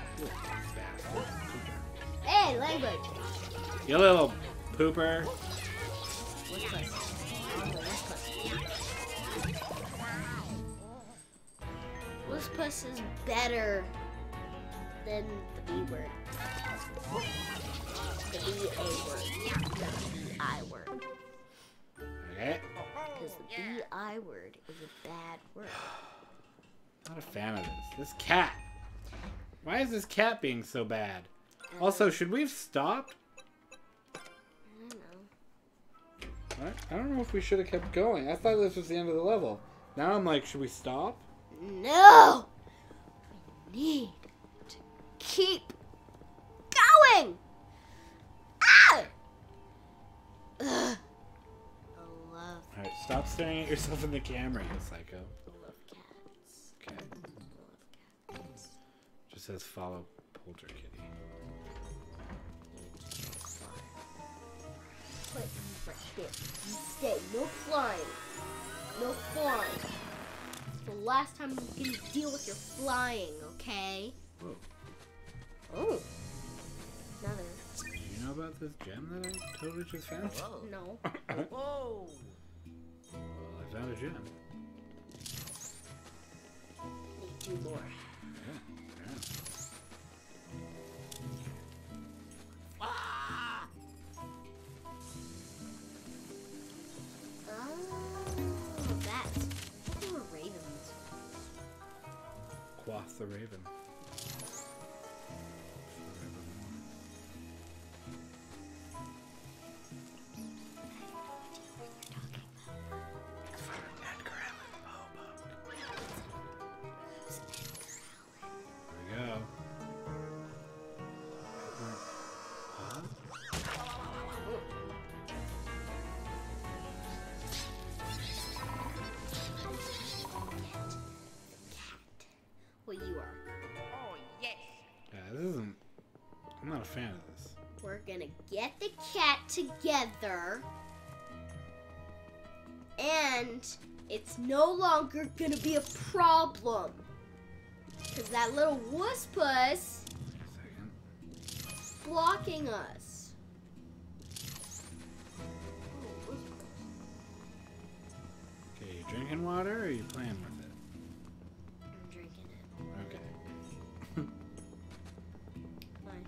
Hey, language. You little pooper. What's puss? What's puss is better than the B word. The B-A word. Not the B-I word. Okay. Because the B-I word is a bad word. Not a fan of this. This cat. Why is this cat being so bad? Also, should we have stopped? I don't know. I don't know if we should have kept going. I thought this was the end of the level. Now I'm like, should we stop? No! We need to keep going! Ah! Ugh. I love Alright, stop staring at yourself in the camera, you psycho. cats. Okay. I love cats. Just says follow Polter Kitty. Put you right there. You stay. No flying. No flying. The last time you can deal with your flying, okay? Whoa. Oh. Another. Do you know about this gem that I totally just found? Whoa. No. Whoa. Well, I found a gem. Need two more. Yeah. Ah! Oh, that's. They were ravens. Quoth the Raven. There we go. Huh? Well, you are. Oh, yes. Yeah, this isn't... I'm not a fan of this. We're gonna get the cat together. And it's no longer gonna be a problem. Because that little wuss puss Second. is blocking us. Okay, you drinking water or are you playing with it? I'm drinking it. Okay. Fine.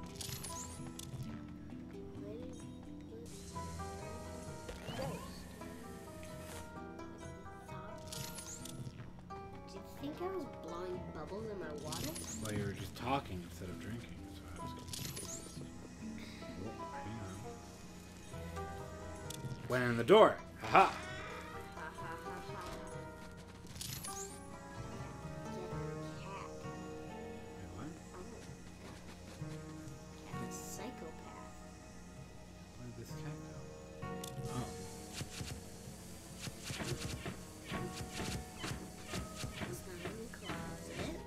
Do you think I was blowing bubbles in my water? Well, you were just talking instead of drinking, so I was confused. Oh, hang on. Went in the door. Haha. Ha ha ha ha. Get the cat. Wait, what? Cat is psychopath. Where did this cat go? Oh. It's not in the closet.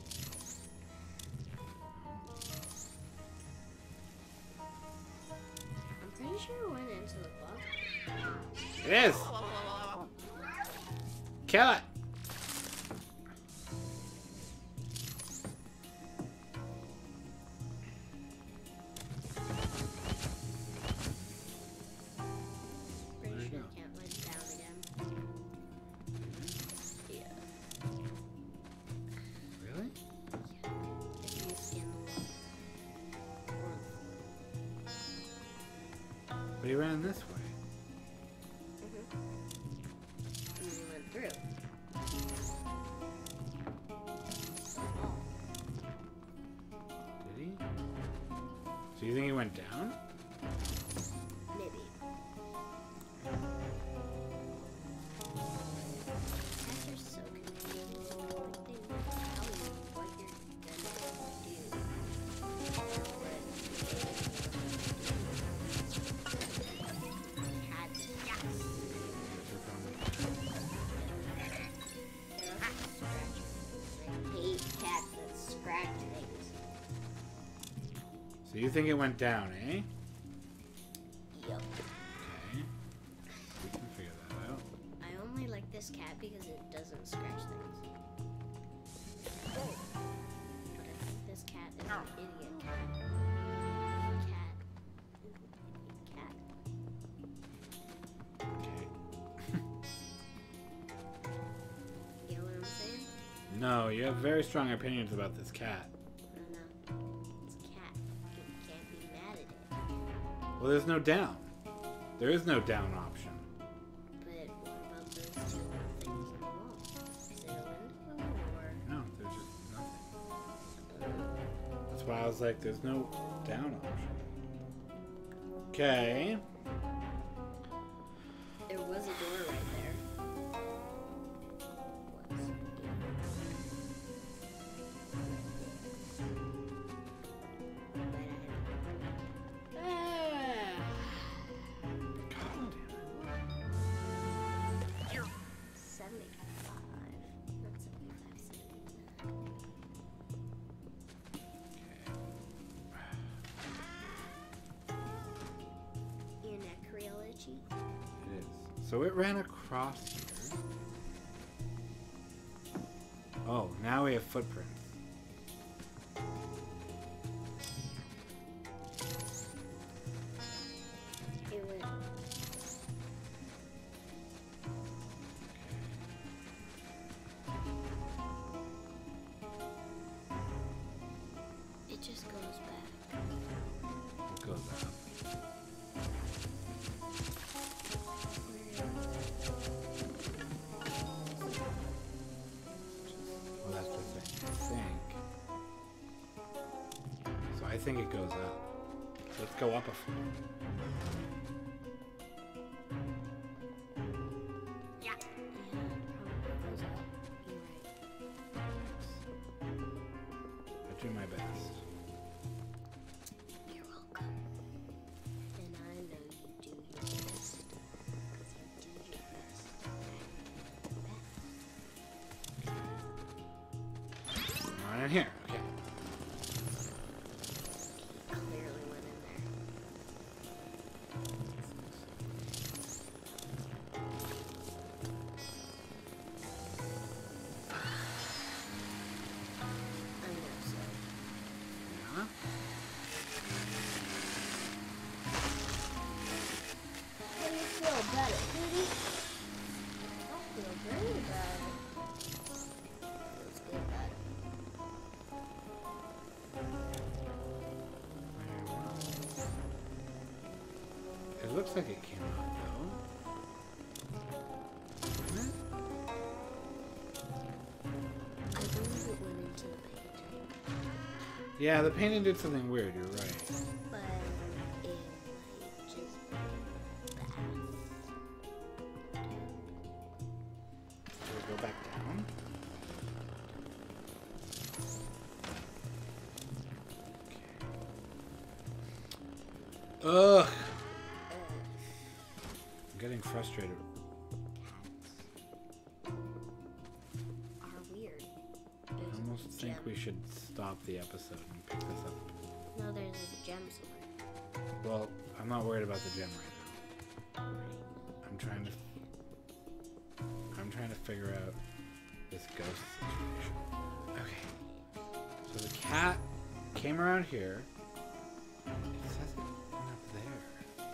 I'm pretty sure it went into the closet. It is! Kill it! Pretty There you sure go. I can't let it down again. Yeah. Really? If you skin the wall. But he ran this way. And we went through. Did he? So you think he went down? Maybe. Cats are so confused. Like, they won't tell you what you're gonna do. Cats. Yes. They're not scratchers. I hate cats that scratch things. So you think it went down, eh? Yup. Okay. We can figure that out. I only like this cat because it doesn't scratch things. But I think this cat is an idiot cat. No, you have very strong opinions about this cat. No. It's a cat. You can't be mad at it. Well, there's no down. There is no down option. But what about those two things on the wall? Is it a window or? No, there's just nothing. That's why I was like, there's no down option. Okay. There was a door right there. God damn it. 75. Not 75, 79. Your neck real itchy? It is. So it ran across here. Oh, now we have footprints. It went. It just goes back. It goes up. Well, that's the thing. I think it goes up. Let's go up a floor. Yeah. Probably goes up. You're right. I do my best. You're welcome. And I know you do your best. Because you do your best. Right in here. Okay. Clearly went in there. I know so. Yeah. How do you feel about it, Judy? I feel great about it. Feels good about it. It looks like it came up though. Didn't it? I believe it went into the painting, Yeah, the painting did something weird. You're right. but it might just be bad. So we go back down. Ugh. I'm getting frustrated. Are weird. I almost think we should stop the episode and pick this up. No, there's a gem somewhere. Well, I'm not worried about the gem right now. I'm trying to figure out this ghost situation. Okay. So the cat came around here. It says it went up there.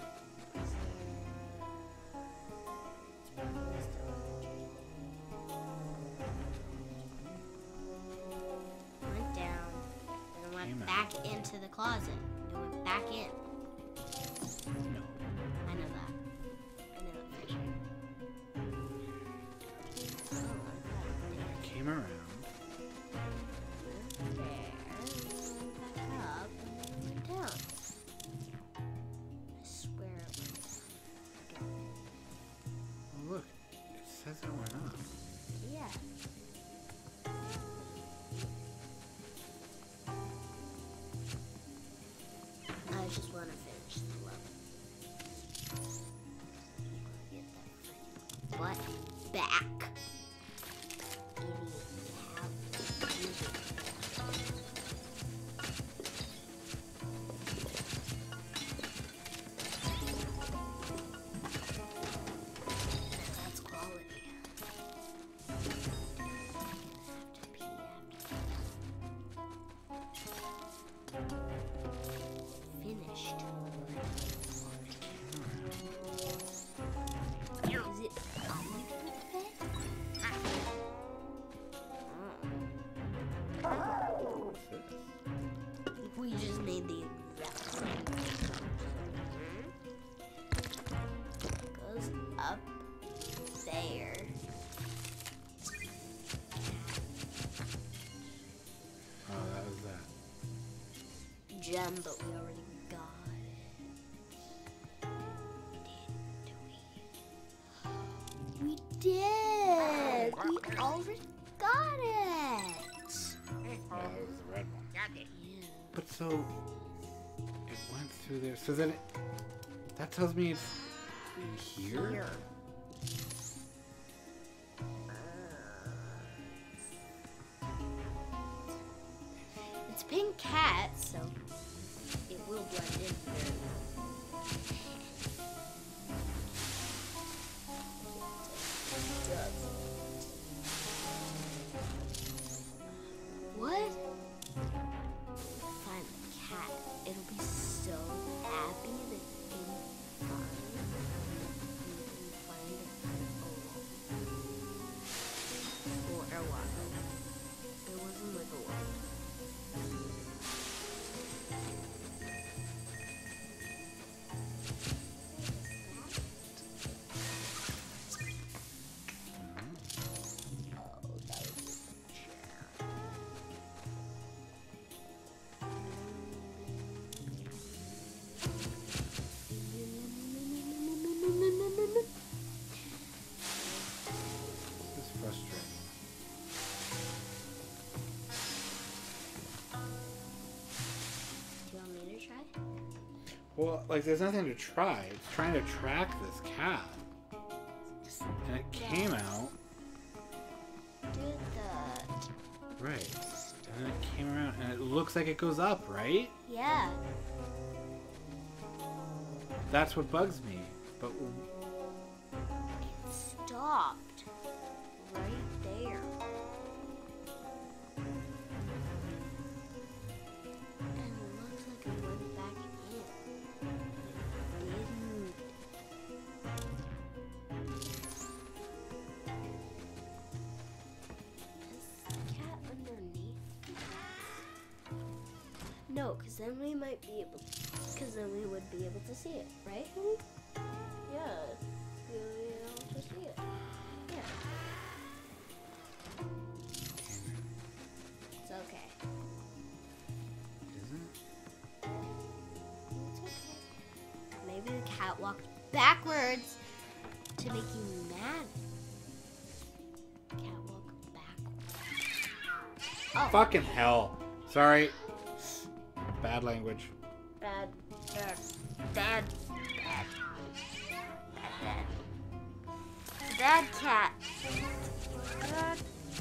Went down and Came went out. back into the closet. It went back in. No. I know that. I know that for sure. Oh, I got It came around. it there. Went back up and then went down. I swear it went down. Oh, look. It says it went up. Yeah. I just want to finish the level. Get that freaking butt back. Idiot. Have music. That's quality. Have to pee after. Finished. Is it under the bed? there. Oh, that was that. Gem, but we already got it. We did! We already got it! Oh, that was the red one. Got it. But so, it went through there. So then, that tells me it's here? It's a pink cat, so it will blend in very well. What? Find the cat. It'll be so happy that it didn't find it for a while. It wasn't like a while. This is frustrating. Do you want me to try? Well, like, there's nothing to try. It's trying to track this cat. And it came out. Do that. Right. And then it came around, and it looks like it goes up, right? Yeah. That's what bugs me. But It stopped right there. And it looks like it went back in. It didn't. Is the cat underneath? No, because then we might be able because then we would be able to see it, right? Yeah, we'll be able to see it. Yeah. It's okay. isn't It's okay. Maybe the cat walked backwards to make you mad. Cat walked backwards. Oh, Fucking hell. Sorry. Bad language. bad, bad, bad, bad, bad, bad cat. Bad.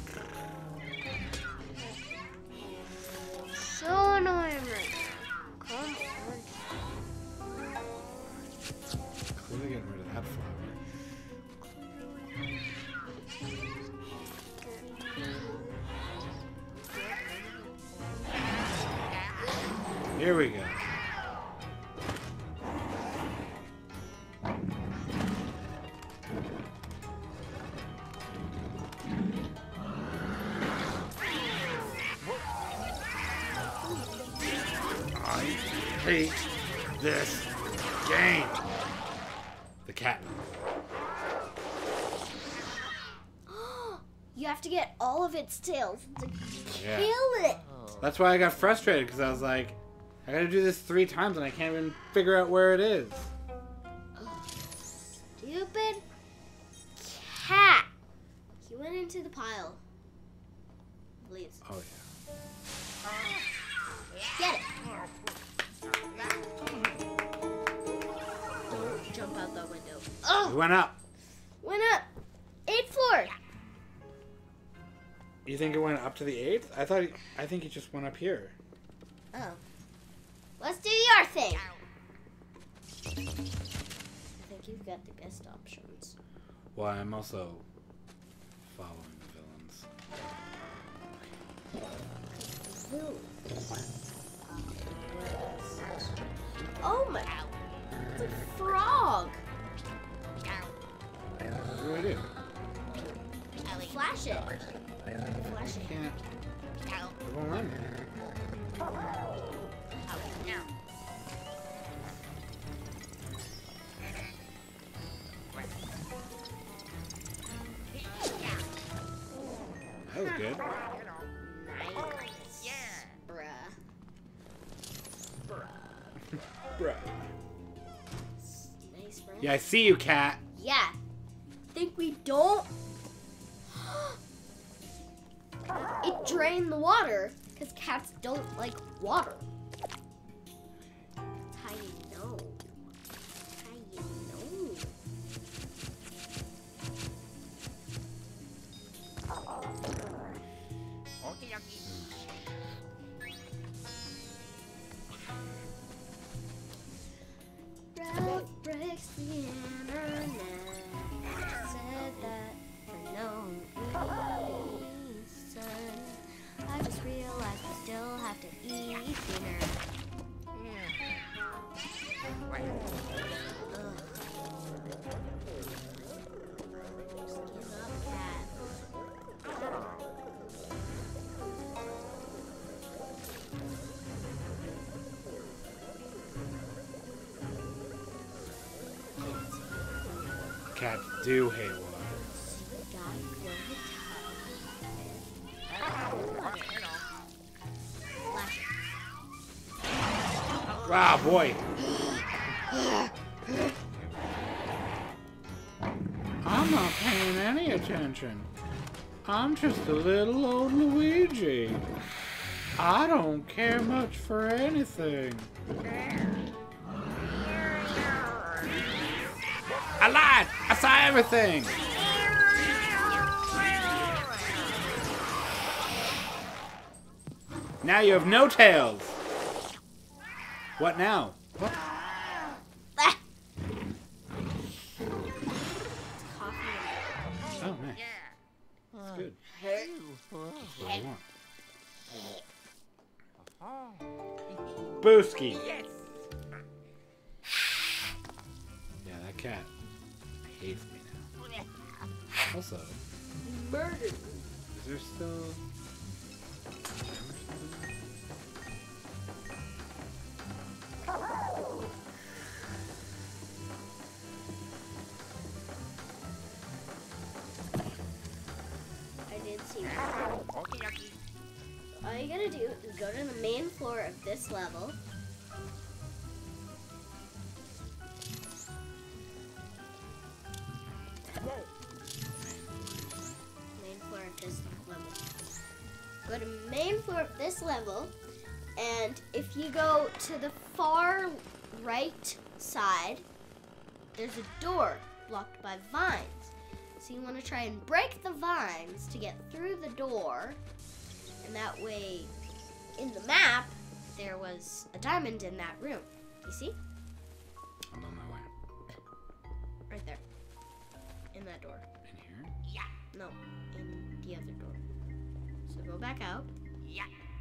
So annoying right now. Come on. Clearly getting rid of that flower. Here we go. I hate this game. The cat. You have to get all of its tails to Yeah. kill it. That's why I got frustrated, because I was like, I gotta do this 3 times and I can't even figure out where it is. Stupid cat. He went into the pile. Please. Oh Get it. Don't jump out that window. yeah. It went up. Went up. 8th floor. You think it went up to the 8th? I think it just went up here. Oh. Let's do your thing. I think you've got the best options. Well, I'm also following the villains. Oh my. It's a frog. What do I do? Flash it. Flash it. Can't. It won't run. was good. Nice. Yeah. Bruh. Bruh. Nice, bruh. Yeah, I see you, cat. Yeah. Think we don't? It drained the water because cats don't like water. That's how you know. That's how you know. Okay, okay. Ralph breaks the internet. Said that for no reason. I just realized we still have to eat dinner. Right. Ugh. Just give up, cat. Cats do hate water. We gotta fill the tub. Splash it. Ah, boy. I'm not paying any attention. I'm just a little old Luigi. I don't care much for anything. I lied! I saw everything! Now you have no tails! What now? What? Ah! Oh, nice. Yeah. That's good. Hey. That's what I want. Oh. Booski! Yes. Yeah, that cat hates me now. Also, Murder. is there still... I did see that. Okay, okay. All you gotta do is go to the main floor of this level. Main floor of this level. Go to main floor of this level, and if you go to the far right side, there's a door blocked by vines. So you want to try and break the vines to get through the door, and that way, in the map, there was a diamond in that room. You see? I'm on my way. Right there. In that door. In here? Yeah. No, in the other door. So go back out. Yeah.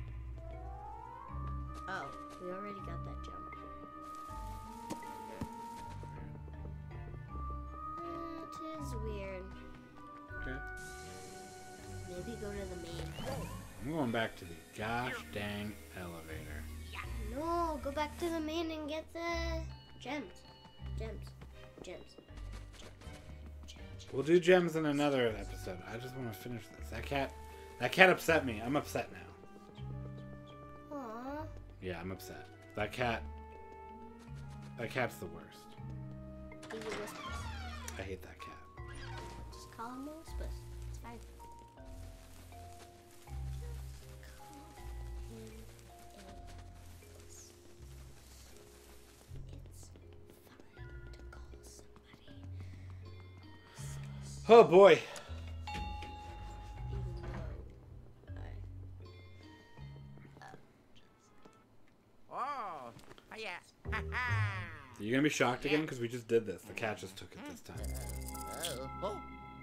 Oh, we already got that jump. That is weird. Okay. Maybe go to the main. I'm going back to the gosh dang elevator. No, go back to the main and get the gems. Gems. Gems. Gems. We'll do gems in another episode. I just want to finish this. That cat upset me. I'm upset now. Aww. Yeah, I'm upset. That cat's the worst. He's a whispers. I hate that cat. Just call him a whispers. It's fine. Oh boy. Oh. Yeah. Ha ha. Are you gonna be shocked again? Because we just did this. The cat just took it this time. Oh.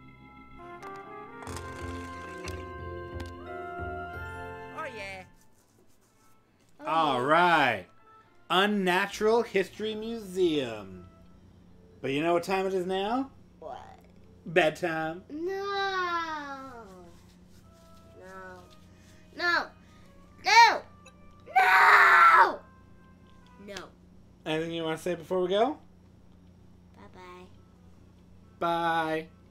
Oh yeah. All right. Unnatural History Museum. But you know what time it is now? What? Bedtime. No. No. No. No. No. No. Anything you want to say before we go? Bye-bye. Bye.